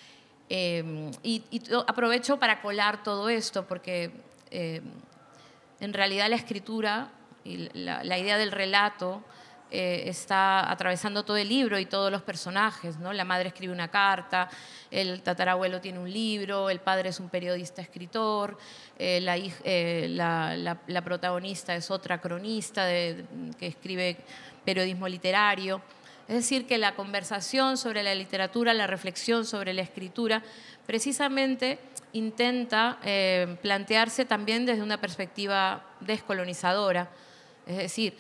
eh, y, y aprovecho para colar todo esto porque eh, en realidad la escritura y la, la idea del relato eh, está atravesando todo el libro y todos los personajes, ¿no? La madre escribe una carta, el tatarabuelo tiene un libro, el padre es un periodista escritor, eh, la, eh, la, la, la protagonista es otra cronista de, que escribe periodismo literario. Es decir, que la conversación sobre la literatura, la reflexión sobre la escritura, precisamente intenta eh, plantearse también desde una perspectiva descolonizadora. Es decir,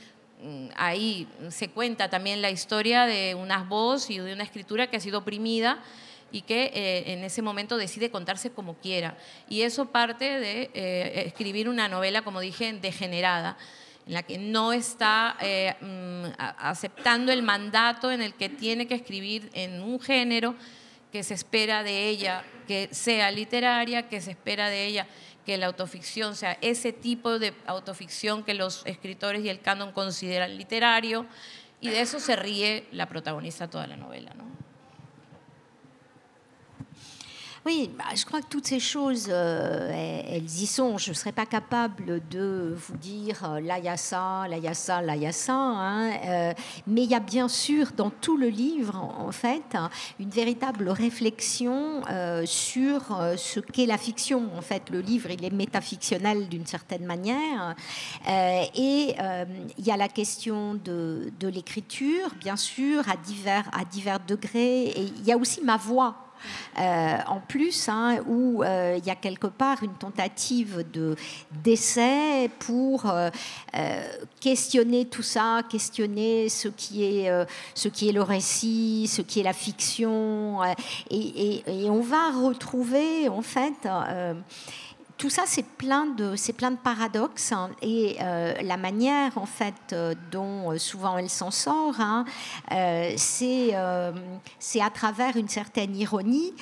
ahí se cuenta también la historia de una voz y de una escritura que ha sido oprimida y que eh, en ese momento decide contarse como quiera. Y eso parte de eh, escribir una novela, como dije, degenerada, en la que no está eh, aceptando el mandato en el que tiene que escribir en un género que se espera de ella que sea literaria, que se espera de ella que la autoficción sea ese tipo de autoficción que los escritores y el canon consideran literario, y de eso se ríe la protagonista toda la novela, ¿no? Oui, bah, je crois que toutes ces choses, euh, elles y sont. Je ne serais pas capable de vous dire euh, là il y a ça, là il y a ça, là il y a ça. Hein, euh, mais il y a bien sûr dans tout le livre, en, en fait, une véritable réflexion euh, sur euh, ce qu'est la fiction. En fait, le livre, il est métafictionnel d'une certaine manière. Euh, et euh, il y a la question de, de l'écriture, bien sûr, à divers, à divers degrés. Et il y a aussi ma voix. Euh, en plus, hein, où euh, il y a quelque part une tentative de, d'essai pour euh, euh, questionner tout ça, questionner ce qui est, euh, ce qui est le récit, ce qui est la fiction, euh, et, et, et on va retrouver en fait euh, tout ça, c'est plein de, c'est plein de paradoxes, hein, et euh, la manière en fait euh, dont euh, souvent elle s'en sort, hein, euh, c'est, euh, c'est à travers une certaine ironie,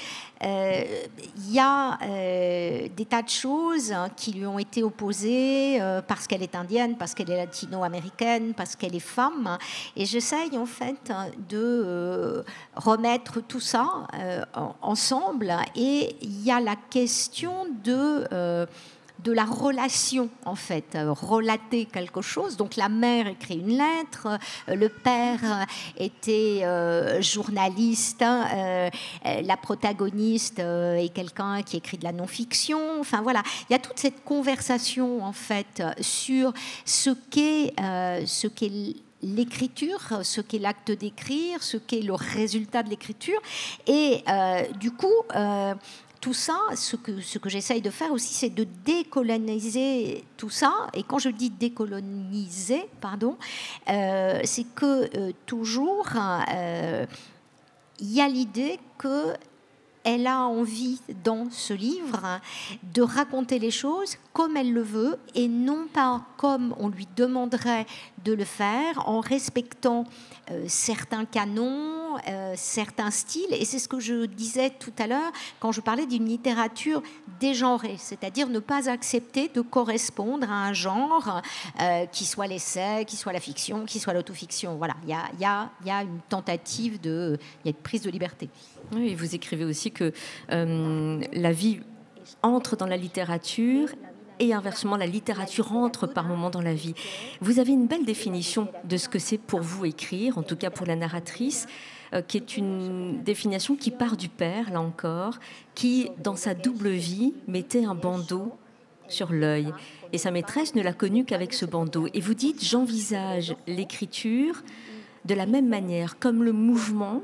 euh, y a euh, des tas de choses qui lui ont été opposées euh, parce qu'elle est indienne, parce qu'elle est latino-américaine, parce qu'elle est femme. Et j'essaye en fait de euh, remettre tout ça euh, ensemble. Et il y a la question de... Euh, de la relation, en fait, euh, relater quelque chose. Donc la mère écrit une lettre, euh, le père était euh, journaliste, euh, la protagoniste euh, est quelqu'un qui écrit de la non-fiction. Enfin voilà, il y a toute cette conversation, en fait, sur ce qu'est euh, ce qu'est l'écriture, ce qu'est l'acte d'écrire, ce qu'est le résultat de l'écriture. Et euh, du coup... Euh, tout ça, ce que, ce que j'essaye de faire aussi, c'est de décoloniser tout ça. Et quand je dis décoloniser, pardon, euh, c'est que euh, toujours, euh, il y a l'idée que elle a envie, dans ce livre, de raconter les choses comme elle le veut et non pas comme on lui demanderait de le faire, en respectant euh, certains canons, euh, certains styles. Et c'est ce que je disais tout à l'heure quand je parlais d'une littérature dégenrée, c'est-à-dire ne pas accepter de correspondre à un genre euh, qui soit l'essai, qui soit la fiction, qui soit l'autofiction. Voilà, il y a, y a, y a une tentative de... Il y a une prise de liberté. Oui, vous écrivez aussi que euh, la vie entre dans la littérature et inversement, la littérature entre par moments dans la vie. Vous avez une belle définition de ce que c'est pour vous écrire, en tout cas pour la narratrice, euh, qui est une définition qui part du père, là encore, qui, dans sa double vie, mettait un bandeau sur l'œil. Et sa maîtresse ne l'a connu qu'avec ce bandeau. Et vous dites, j'envisage l'écriture de la même manière, comme le mouvement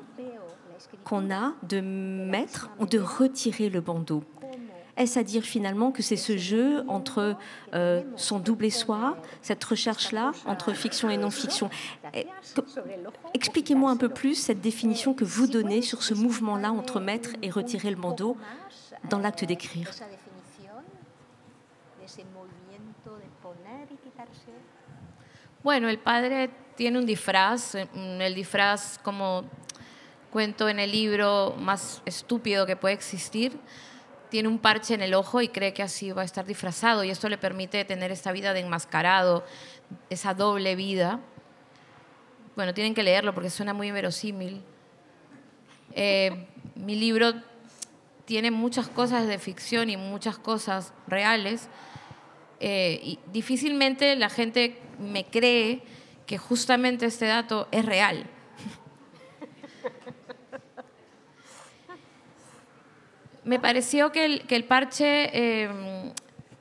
qu'on a de mettre ou de retirer le bandeau. Est-ce à dire finalement que c'est ce jeu entre euh, son double et soi, cette recherche-là entre fiction et non-fiction? Expliquez-moi un peu plus cette définition que vous donnez sur ce mouvement-là entre mettre et retirer le bandeau dans l'acte d'écrire. Bueno, el padre tiene un disfraz, el disfraz como cuento en el libro más estúpido que puede existir. Tiene un parche en el ojo y cree que así va a estar disfrazado y esto le permite tener esta vida de enmascarado, esa doble vida. Bueno, tienen que leerlo porque suena muy inverosímil. Eh, mi libro tiene muchas cosas de ficción y muchas cosas reales. Eh, y difícilmente la gente me cree que justamente este dato es real. Me pareció que el, que el parche, eh,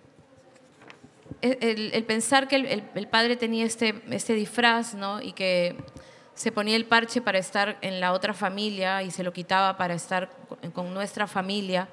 el, el pensar que el, el, el padre tenía este, este disfraz, ¿no? Y que se ponía el parche para estar en la otra familia y se lo quitaba para estar con, con nuestra familia,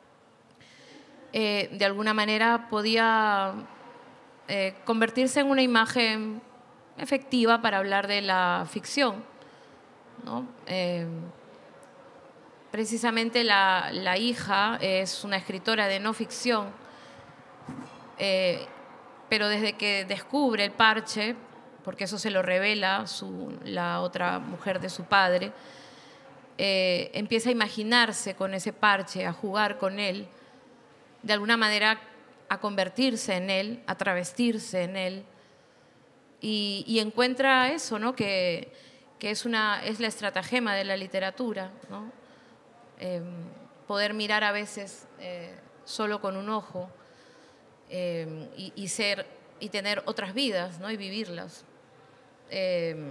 eh, de alguna manera podía eh, convertirse en una imagen efectiva para hablar de la ficción, ¿no? Eh, Precisamente la, la hija es una escritora de no ficción, eh, pero desde que descubre el parche, porque eso se lo revela su, la otra mujer de su padre, eh, empieza a imaginarse con ese parche, a jugar con él, de alguna manera a convertirse en él, a travestirse en él, y, y encuentra eso, ¿no? que, que es, una, es la estratagema de la literatura, ¿no? Eh, poder mirar a veces eh, solo con un ojo eh, y, y, ser, y tener otras vidas, ¿no? Y vivirlas. Eh,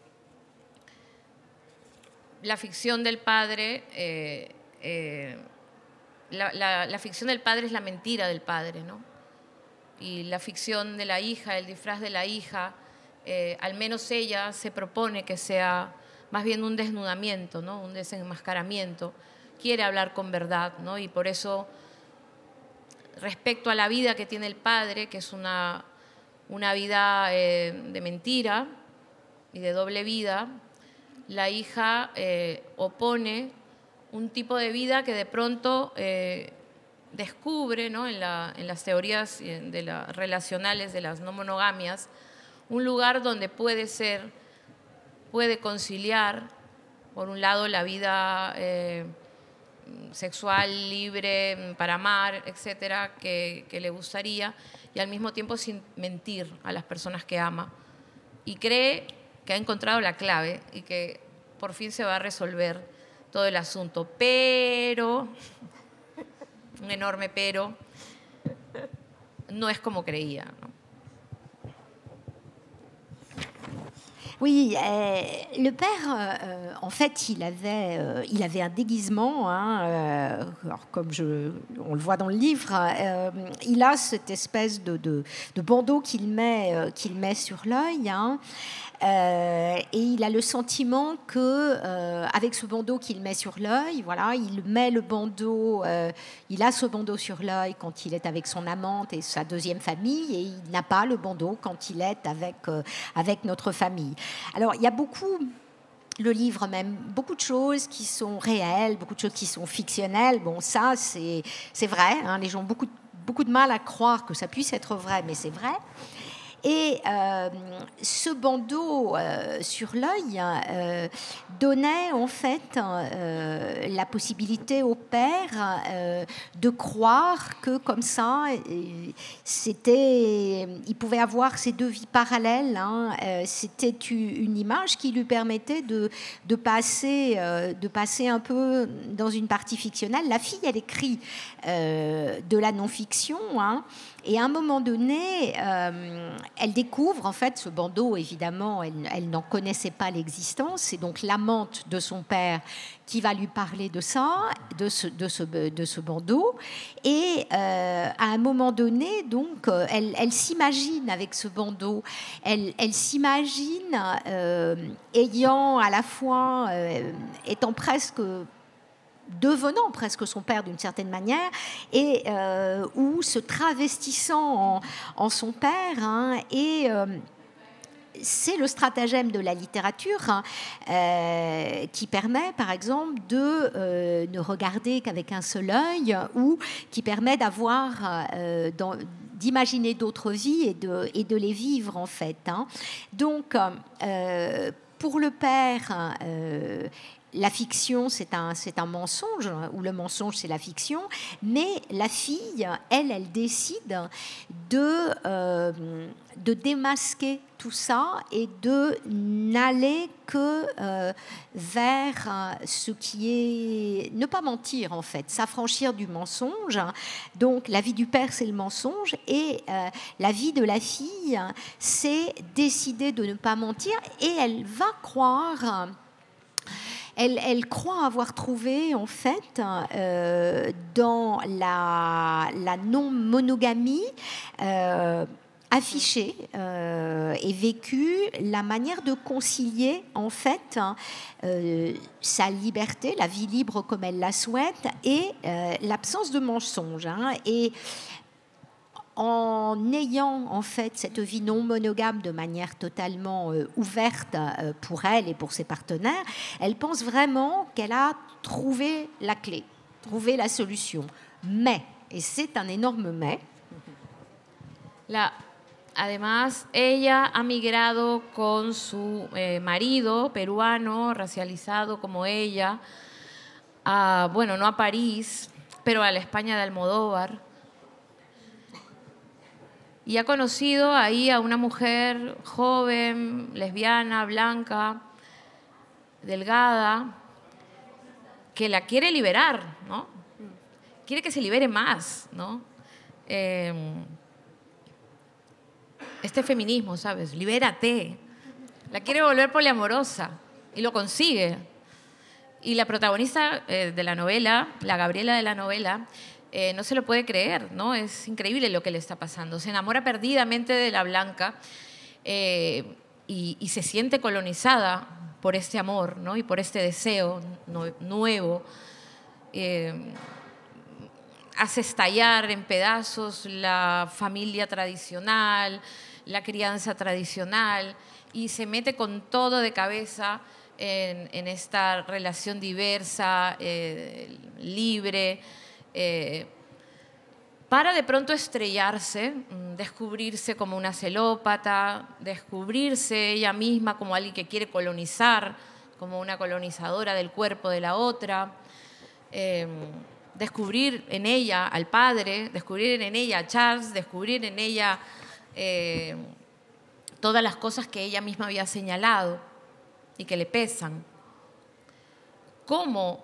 la ficción del padre, eh, eh, la, la, la ficción del padre es la mentira del padre, ¿no? Y la ficción de la hija, el disfraz de la hija, eh, al menos ella se propone que sea más bien un desnudamiento, ¿no? Un desenmascaramiento. Quiere hablar con verdad, ¿no? Y por eso, respecto a la vida que tiene el padre, que es una, una vida eh, de mentira y de doble vida, la hija eh, opone un tipo de vida que de pronto eh, descubre, ¿no? en, la, en las teorías de la, relacionales de las no monogamias, un lugar donde puede ser, puede conciliar, por un lado, la vida... Eh, sexual, libre, para amar, etcétera, que, que le gustaría, y al mismo tiempo sin mentir a las personas que ama. Y cree que ha encontrado la clave y que por fin se va a resolver todo el asunto. Pero, un enorme pero, no es como creía, ¿no? Oui, euh, le père, euh, en fait, il avait, euh, il avait un déguisement, hein, euh, alors comme je, on le voit dans le livre, euh, il a cette espèce de, de, de bandeau qu'il met, euh, qu'il met sur l'œil, hein, euh, et il a le sentiment que, euh, avec ce bandeau qu'il met sur l'œil, voilà, il met le bandeau, euh, il a ce bandeau sur l'œil quand il est avec son amante et sa deuxième famille, et il n'a pas le bandeau quand il est avec, euh, avec notre famille. Alors, il y a beaucoup, le livre même, beaucoup de choses qui sont réelles, beaucoup de choses qui sont fictionnelles. Bon, ça, c'est, c'est vrai, hein, les gens ont beaucoup, beaucoup de mal à croire que ça puisse être vrai, mais c'est vrai. Et euh, ce bandeau euh, sur l'œil euh, donnait en fait euh, la possibilité au père euh, de croire que comme ça, c'était, il pouvait avoir ces deux vies parallèles. Hein, euh, c'était une image qui lui permettait de, de, passer, euh, de passer un peu dans une partie fictionnelle. La fille, elle écrit euh, de la non-fiction, hein, et à un moment donné, euh, elle découvre, en fait, ce bandeau, évidemment, elle, elle n'en connaissait pas l'existence, c'est donc l'amante de son père qui va lui parler de ça, de ce, de ce, de ce bandeau, et euh, à un moment donné, donc, elle, elle s'imagine avec ce bandeau, elle, elle s'imagine euh, ayant à la fois, euh, étant presque... devenant presque son père d'une certaine manière, et euh, ou se travestissant en, en son père, hein, et euh, c'est le stratagème de la littérature, hein, euh, qui permet, par exemple, de euh, ne regarder qu'avec un seul œil, ou qui permet d'avoir, euh, dans, d'imaginer d'autres vies et de, et de les vivre, en fait. Hein. Donc, euh, pour le père, euh, la fiction, c'est un, c'est un mensonge, ou le mensonge, c'est la fiction, mais la fille, elle, elle décide de, euh, de démasquer tout ça et de n'aller que euh, vers ce qui est... ne pas mentir, en fait, s'affranchir du mensonge. Donc, la vie du père, c'est le mensonge, et euh, la vie de la fille, c'est décider de ne pas mentir, et elle va croire... Elle, elle croit avoir trouvé, en fait, euh, dans la, la non-monogamie euh, affichée euh, et vécue, la manière de concilier, en fait, euh, sa liberté, la vie libre comme elle la souhaite, et euh, l'absence de mensonge. Hein, et en ayant en fait cette vie non monogame de manière totalement euh, ouverte euh, pour elle et pour ses partenaires, elle pense vraiment qu'elle a trouvé la clé, trouvé la solution. Mais, et c'est un énorme mais, la, además, ella ha migrado con su eh, marido peruano, racializado como ella, a, bueno, no a París, pero a la España de Almodóvar. Y ha conocido ahí a una mujer joven, lesbiana, blanca, delgada, que la quiere liberar, ¿no? Quiere que se libere más, ¿no? Eh, este feminismo, ¿sabes? Libérate. La quiere volver poliamorosa y lo consigue. Y la protagonista eh, de la novela, la Gabriela de la novela, Eh, no se lo puede creer, ¿no? Es increíble lo que le está pasando. Se enamora perdidamente de la blanca eh, y, y se siente colonizada por este amor, ¿no? Y por este deseo no, nuevo. Eh, hace estallar en pedazos la familia tradicional, la crianza tradicional, y se mete con todo de cabeza en, en esta relación diversa, eh, libre, Eh, para de pronto estrellarse, descubrirse como una celópata, descubrirse ella misma como alguien que quiere colonizar, como una colonizadora del cuerpo de la otra, eh, descubrir en ella al padre, descubrir en ella a Charles, descubrir en ella eh, todas las cosas que ella misma había señalado y que le pesan. ¿Cómo,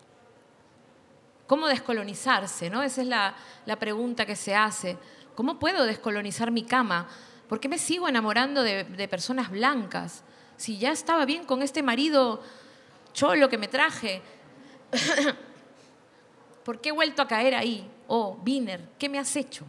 cómo descolonizarse, ¿no? Esa es la, la pregunta que se hace. ¿Cómo puedo descolonizar mi cama? ¿Por qué me sigo enamorando de, de personas blancas? Si ya estaba bien con este marido cholo que me traje, ¿por qué he vuelto a caer ahí? Oh, Wiener, ¿qué me has hecho?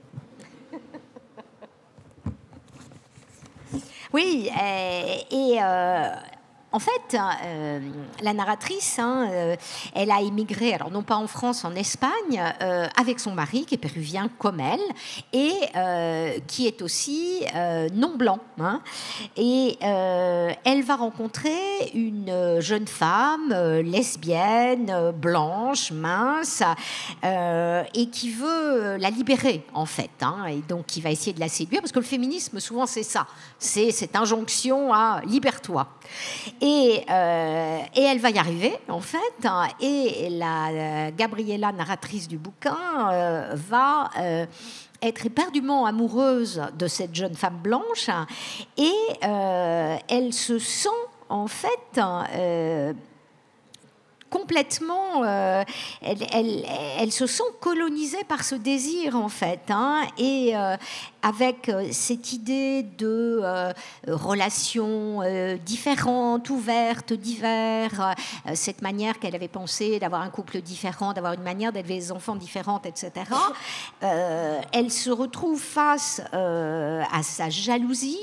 Oui, euh, et euh, en fait, euh, la narratrice, hein, euh, elle a émigré, alors non pas en France, en Espagne, euh, avec son mari, qui est péruvien comme elle, et euh, qui est aussi euh, non blanc. Hein, et euh, elle va rencontrer une jeune femme euh, lesbienne, euh, blanche, mince, euh, et qui veut la libérer, en fait. Hein, et donc, qui va essayer de la séduire, parce que le féminisme, souvent, c'est ça. C'est cette injonction à « libère-toi ». Et, euh, et elle va y arriver, en fait. Hein, et la euh, Gabriella, narratrice du bouquin, euh, va euh, être éperdument amoureuse de cette jeune femme blanche. Et euh, elle se sent, en fait, euh, complètement, euh, elle, elle, elle se sent colonisée par ce désir, en fait. Hein, et euh, avec cette idée de euh, relations euh, différentes, ouvertes, diverses, euh, cette manière qu'elle avait pensé d'avoir un couple différent, d'avoir une manière d'élever les enfants différente, et cetera. Euh, elle se retrouve face euh, à sa jalousie,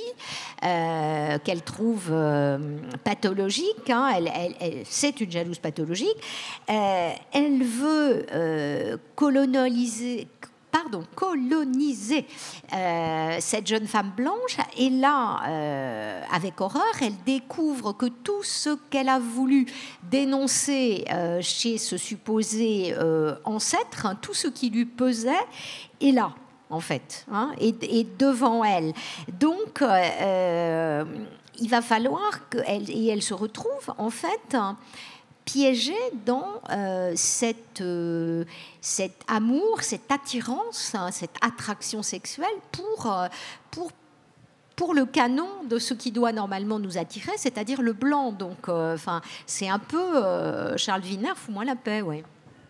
euh, qu'elle trouve euh, pathologique. Hein, elle, elle, elle, c'est une jalouse pathologique. Euh, elle veut euh, coloniser... Pardon, coloniser euh, cette jeune femme blanche. Et là, euh, avec horreur, elle découvre que tout ce qu'elle a voulu dénoncer euh, chez ce supposé euh, ancêtre, hein, tout ce qui lui pesait, est là, en fait, hein, et, et devant elle. Donc, euh, il va falloir qu'elle... Et elle se retrouve, en fait... piégée dans euh, cette, euh, cet amour, cette attirance, hein, cette attraction sexuelle pour, euh, pour, pour le canon de ce qui doit normalement nous attirer, c'est-à-dire le blanc. Donc, euh, c'est un peu euh, Charles Wiener, fous-moi la paix, ouais.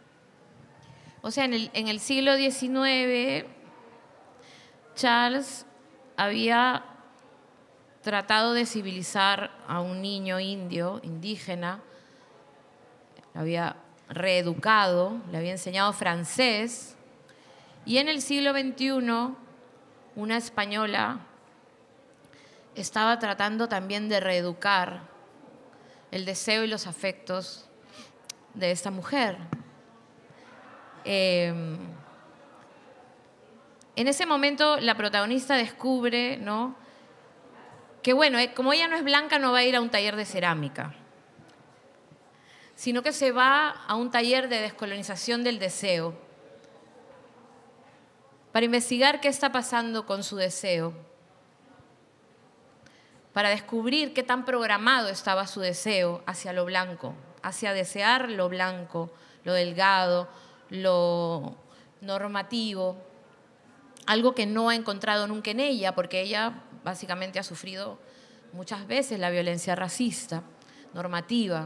O sea, en el, en el siglo diecinueve, Charles había tratado de civilizar a un niño indio, indígena, le había reeducado, le había enseñado francés, y en el siglo veintiuno una española estaba tratando también de reeducar el deseo y los afectos de esta mujer. Eh, en ese momento la protagonista descubre, ¿no?, que bueno, como ella no es blanca, no va a ir a un taller de cerámica, sino que se va a un taller de descolonización del deseo para investigar qué está pasando con su deseo, para descubrir qué tan programado estaba su deseo hacia lo blanco, hacia desear lo blanco, lo delgado, lo normativo, algo que no ha encontrado nunca en ella, porque ella básicamente ha sufrido muchas veces la violencia racista, normativa.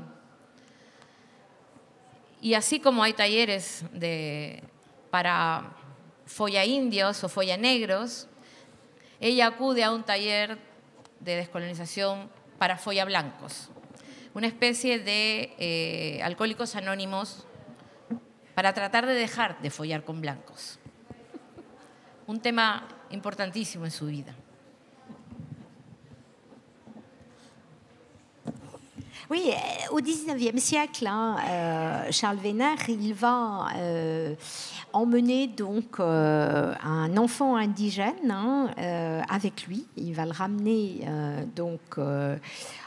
Y así como hay talleres de, para folla indios o folla negros, ella acude a un taller de descolonización para folla blancos, una especie de eh, alcohólicos anónimos para tratar de dejar de follar con blancos. Un tema importantísimo en su vida. Oui, au dix-neuvième siècle, hein, euh, Charles Wiener, il va euh, emmener donc euh, un enfant indigène hein, euh, avec lui. Il va le ramener euh, donc euh,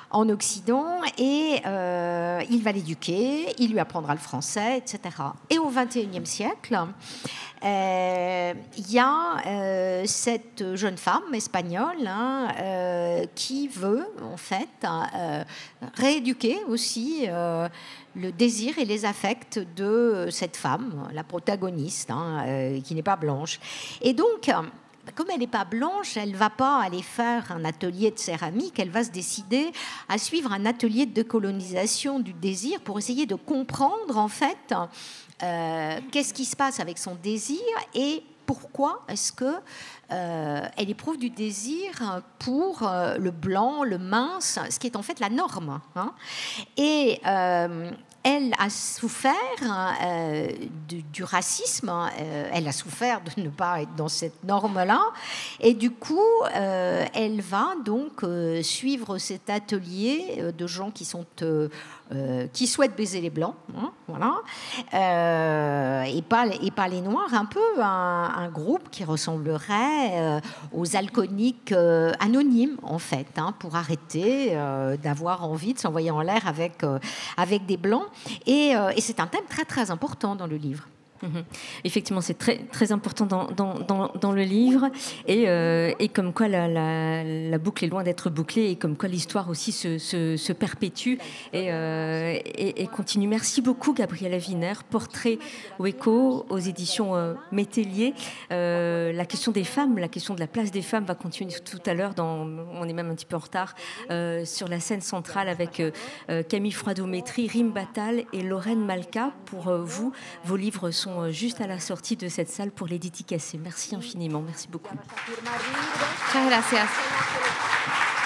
en Occident, et euh, il va l'éduquer, il lui apprendra le français, et cetera. Et au vingt et unième siècle, euh, il y a euh, cette jeune femme espagnole hein, euh, qui veut, en fait, euh, rééduquer aussi euh, le désir et les affects de cette femme, la protagoniste, hein, euh, qui n'est pas blanche. Et donc, comme elle n'est pas blanche, elle ne va pas aller faire un atelier de céramique, elle va se décider à suivre un atelier de décolonisation du désir pour essayer de comprendre, en fait, euh, qu'est-ce qui se passe avec son désir et pourquoi est-ce que euh, elle éprouve du désir pour euh, le blanc, le mince, ce qui est en fait la norme. Hein. Et euh, elle a souffert euh, du, du racisme, euh, elle a souffert de ne pas être dans cette norme-là, et du coup, euh, elle va donc euh, suivre cet atelier de gens qui sont euh, euh, qui souhaitent baiser les blancs, hein, voilà, euh, et pas et pas les noirs, un peu un, un groupe qui ressemblerait euh, aux alcooliques euh, anonymes en fait, hein, pour arrêter euh, d'avoir envie de s'envoyer en l'air avec euh, avec des blancs. Et, euh, et c'est un thème très très important dans le livre. Mmh. Effectivement, c'est très, très important dans, dans, dans, dans le livre et, euh, et comme quoi la, la, la boucle est loin d'être bouclée et comme quoi l'histoire aussi se, se, se perpétue et, euh, et, et continue. Merci beaucoup Gabriela Wiener, Portrait au Écho aux éditions euh, Métellier. Euh, la question des femmes, la question de la place des femmes va continuer tout à l'heure, dans, on est même un petit peu en retard, euh, sur la scène centrale avec euh, Camille Froideau-Métry, Rim Battal et Lorraine Malka. Pour euh, vous, vos livres sont juste à la sortie de cette salle pour les dédicacer. Merci infiniment, merci beaucoup. Muchas gracias.